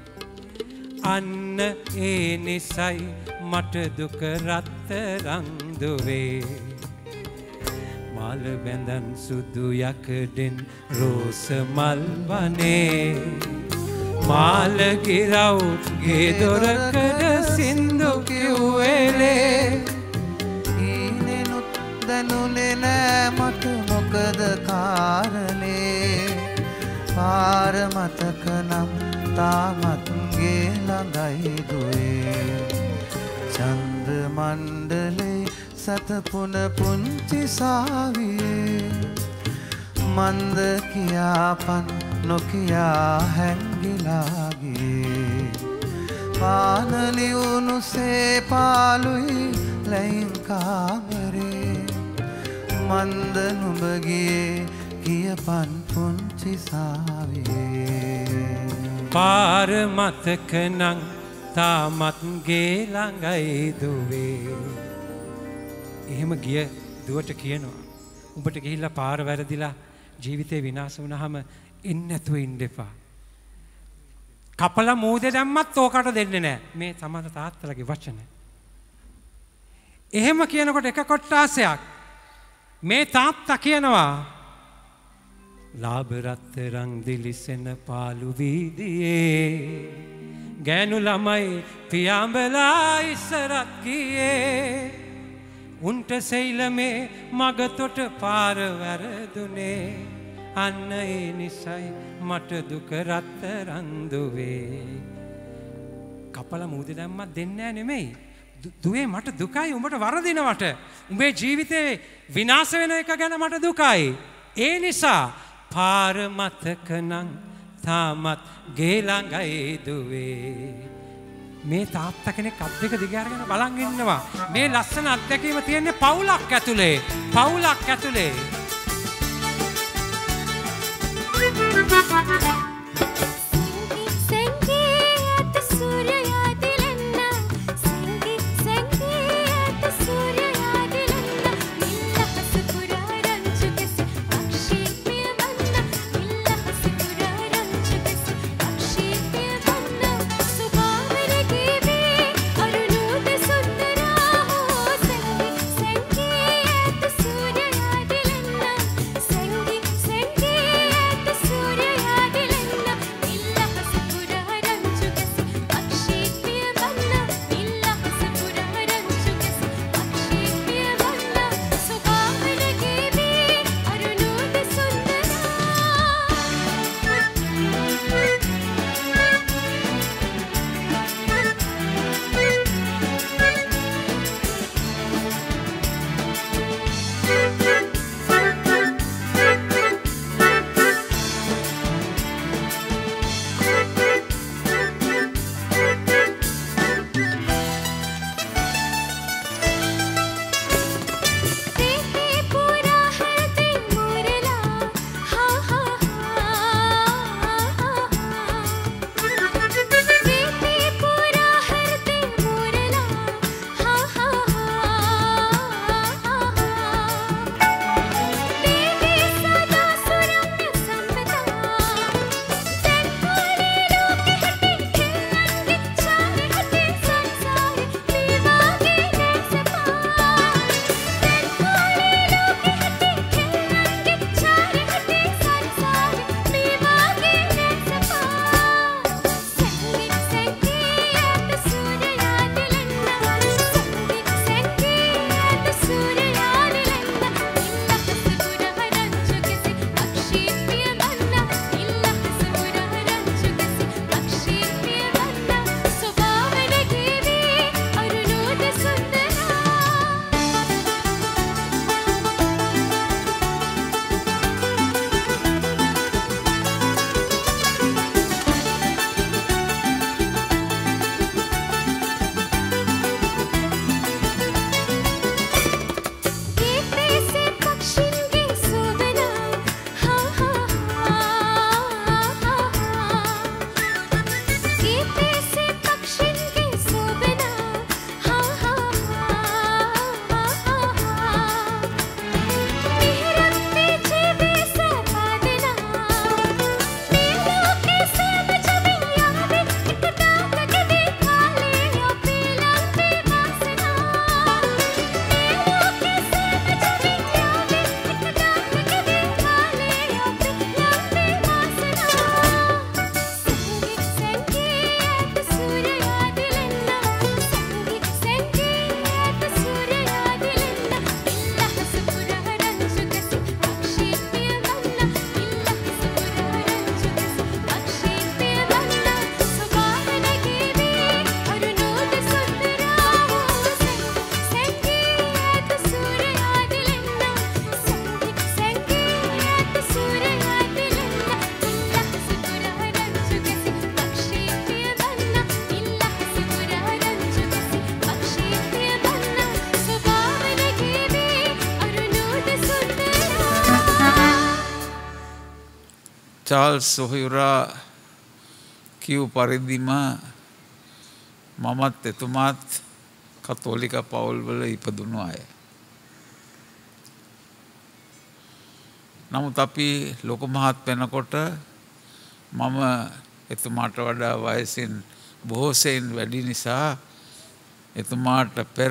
අන්න ඒ නිසයි මට දුක රත්තරන් දුවේ මල් බැඳන් සුදු යකඩෙන් රෝස මල් වනේ මාල ගිරව් ගේ දොරකඩ සින්දු කිව්වෙලේ ඊනෙනුත් දැනුනේ නෑ මට මොකද කාරණේ පාර මතක නම් තාමත් ගේ ළඟයි දුවේ චන්ද්‍ර මණ්ඩලේ සතපුන පුංචි සාවියේ මන්ද කියාපන් නොකියා හැංගිලා ගියේ පාන නිවුණු සේපාලුයි ලයින් කාමරේ මන්ද නුඹ ගියේ කියපන් පුංචි සාවියේ පාර මතක නම් තාමත් ගේ ළඟයි දුවේ. එහෙම ගිය දුවට කියනවා උඹට ගිහිල්ලා පාර වැරදිලා ජීවිතේ විනාශ වුණාම ඉන්නේ නැතුව ඉන්න එපා. කපලා මූදේ දැම්මත් ඕකට දෙන්නේ නැහැ. මේ තමයි තාත්තලගේ වචන. එහෙම කියනකොට එක කොට්ටාසයක් මේ තාත්තා කියනවා ලාභ රත්තරන් දිලිසෙන පාළු වීදියේ ගෑනු ළමයි පියාඹලා ඉස්සරත් ගියේ උන්ට සෙයිලමේ මගතොට පාර වැරදුනේ අන්න ඒ නිසයි මට දුක රත්තරන් දුවේ. කපලා මූදේ දැම්මත් දෙන්නේ නෙමෙයි. දුවේ මට දුකයි උඹට වරදිනවට. උඹේ ජීවිතේ විනාශ වෙන එක ගැන මට දුකයි. ඒ නිසා පාර මතක නම් තාමත් ගේ ළඟයි දුවේ. මේ තාත්තා කෙනෙක් අත් දෙක දිග අරගෙන බලන් ඉන්නවා. මේ ලස්සන අත්දැකීම තියෙන්නේ පවුලක් ඇතුලේ. පවුලක් ඇතුලේ. චාල්ස් සොහයුරා කිව් පරිදිම මමත් එතුමාත් කතෝලික පවුල්වල ඉපදුණු අය. නමුත් අපි ලොකු මහත් වෙනකොට මම එතුමාට වඩා වයසින් බොහෝ සෙයින් වැඩි නිසා එතුමාට පෙර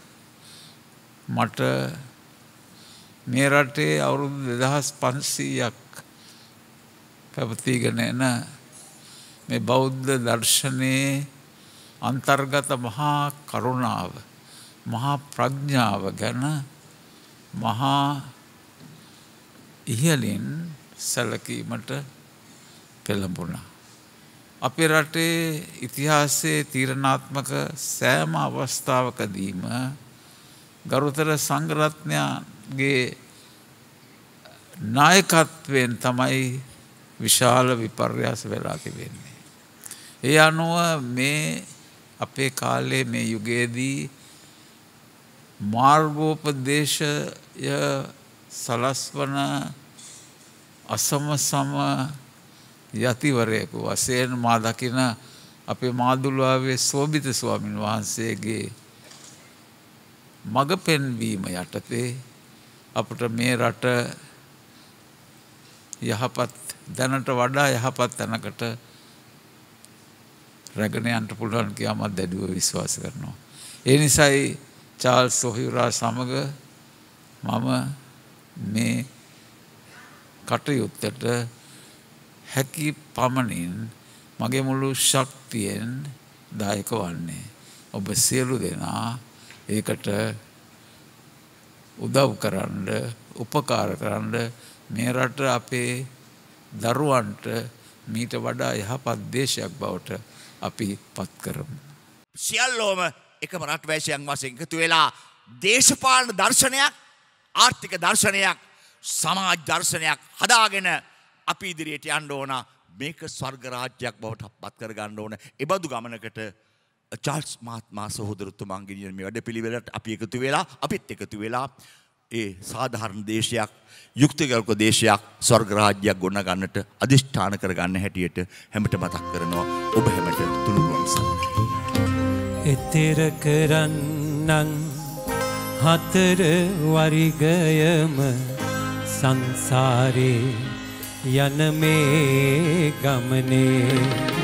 මට මේ රටේ අවුරුදු දෙදහස් පන්සීයක් පැවතීගෙන එන මේ බෞද්ධ දර්ශනයේ අන්තර්ගත මහා කරුණාව මහා ප්‍රඥාව ගැන මහා ඉහලින් සැලකීමට පෙළඹුණා. අපේ රටේ ඉතිහාසයේ තීරණාත්මක සෑම අවස්ථාවකදීම ගරුතර සංඝරත්නයන්ගේ නායකත්වයෙන් තමයි විශාල විපර්යාස වෙලා තිබෙන්නේ. ඒ අනුව මේ අපේ කාලේ මේ යුගයේදී මාර්ගෝපදේශය සලස්වන අසම සම යතිවරයෙකු වශයෙන් මා දකින අපේ මාදුලාවේ සෝබිත ස්වාමීන් වහන්සේගේ මඟ පෙන්වීම යටතේ අපට මේ රට යහපත් දැනට වඩා යහපත් තැනකට රැගෙන යන්න පුළුවන් කියලා මම දැඩිව විශ්වාස කරනවා. ඒ නිසායි චාල්ස් සොහියුරා සමග මම මේ කටයුත්තට හැකි පමණින් මගේ මුළු ශක්තියෙන් දායක වන්නේ. ඔබ සියලු දෙනා ඒකට උදව් කරන්න, උපකාර කරන්න මේ රට අපේ දරුවන්ට මීට වඩා යහපත් දේශයක් බවට අපි පත් කරමු. සියල්ලෝම එකම රටවැසියන් වශයෙන් එකතු වෙලා දේශපාලන දර්ශනයක්, ආර්ථික දර්ශනයක්, සමාජ දර්ශනයක් හදාගෙන අපි ඉදිරියට යන්න ඕන. මේක ස්වර්ග රාජ්‍යයක් බවට පත් කර ගන්න ඕන. ඒ බඳු ගමනකට චාල්ස් මහත්මයා සහෝදරතුමාගේ මේ වැඩපිළිවෙලට අපි එකතු වෙලා අපිත් එකතු වෙලා ඒ සාධාරණ දේශයක්, යුක්තිගරුක දේශයක්, ස්වර්ග රාජ්‍යයක් ගොඩ ගන්නට අදිෂ්ඨාන කර ගන්න හැටියට හැමත මතක් කරනවා. ඔබ හැමත තුනුරුවන් සරණයි. එතෙර කරන්නන් හතර වරිගයම සංසාරේ යන මේ ගමනේ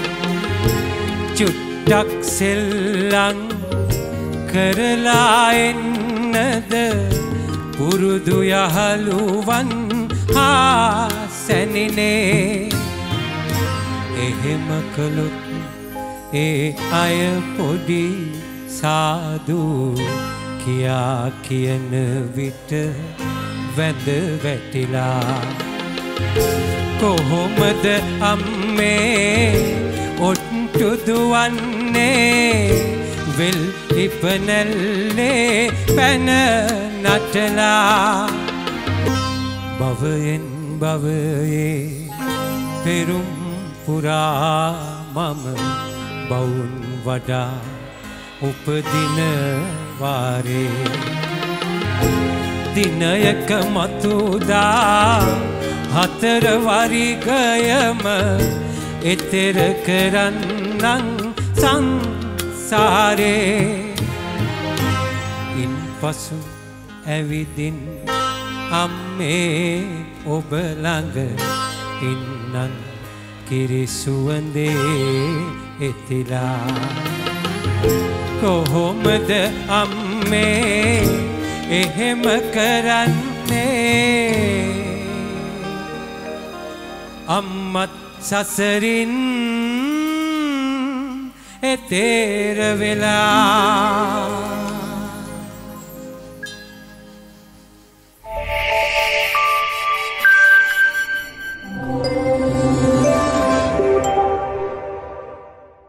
චුට්ටක් සෙල්ලං කරලා එන්නද පුරුදු යහළුවන් හා සැනිනේ. එහෙම කළොත් ඒ අය පොඩි සාදු කියා කියන විට වැඳ වැටිලා කොහොමද අම්මේ ඔට්ටු දුවන්නේ වෙල් ඉපනැල්ලේ පැන නටලා භවයෙන් භවයේ පෙරුම් පුරා මම බවුන් වඩා උපදින වාරේ දිනයක මතුදා හතර වරිගයම එතෙර කරන්නන් සංසාරේ ඉන් පසු ඇවිදින් අම්මේ ඔබ ළඟ ඉන්නන් කිරිසුවඳේ එතිලා කොහොමද අම්මේ එහෙම කරන්නේ අම්මත් සසරින් එතෙර වෙලා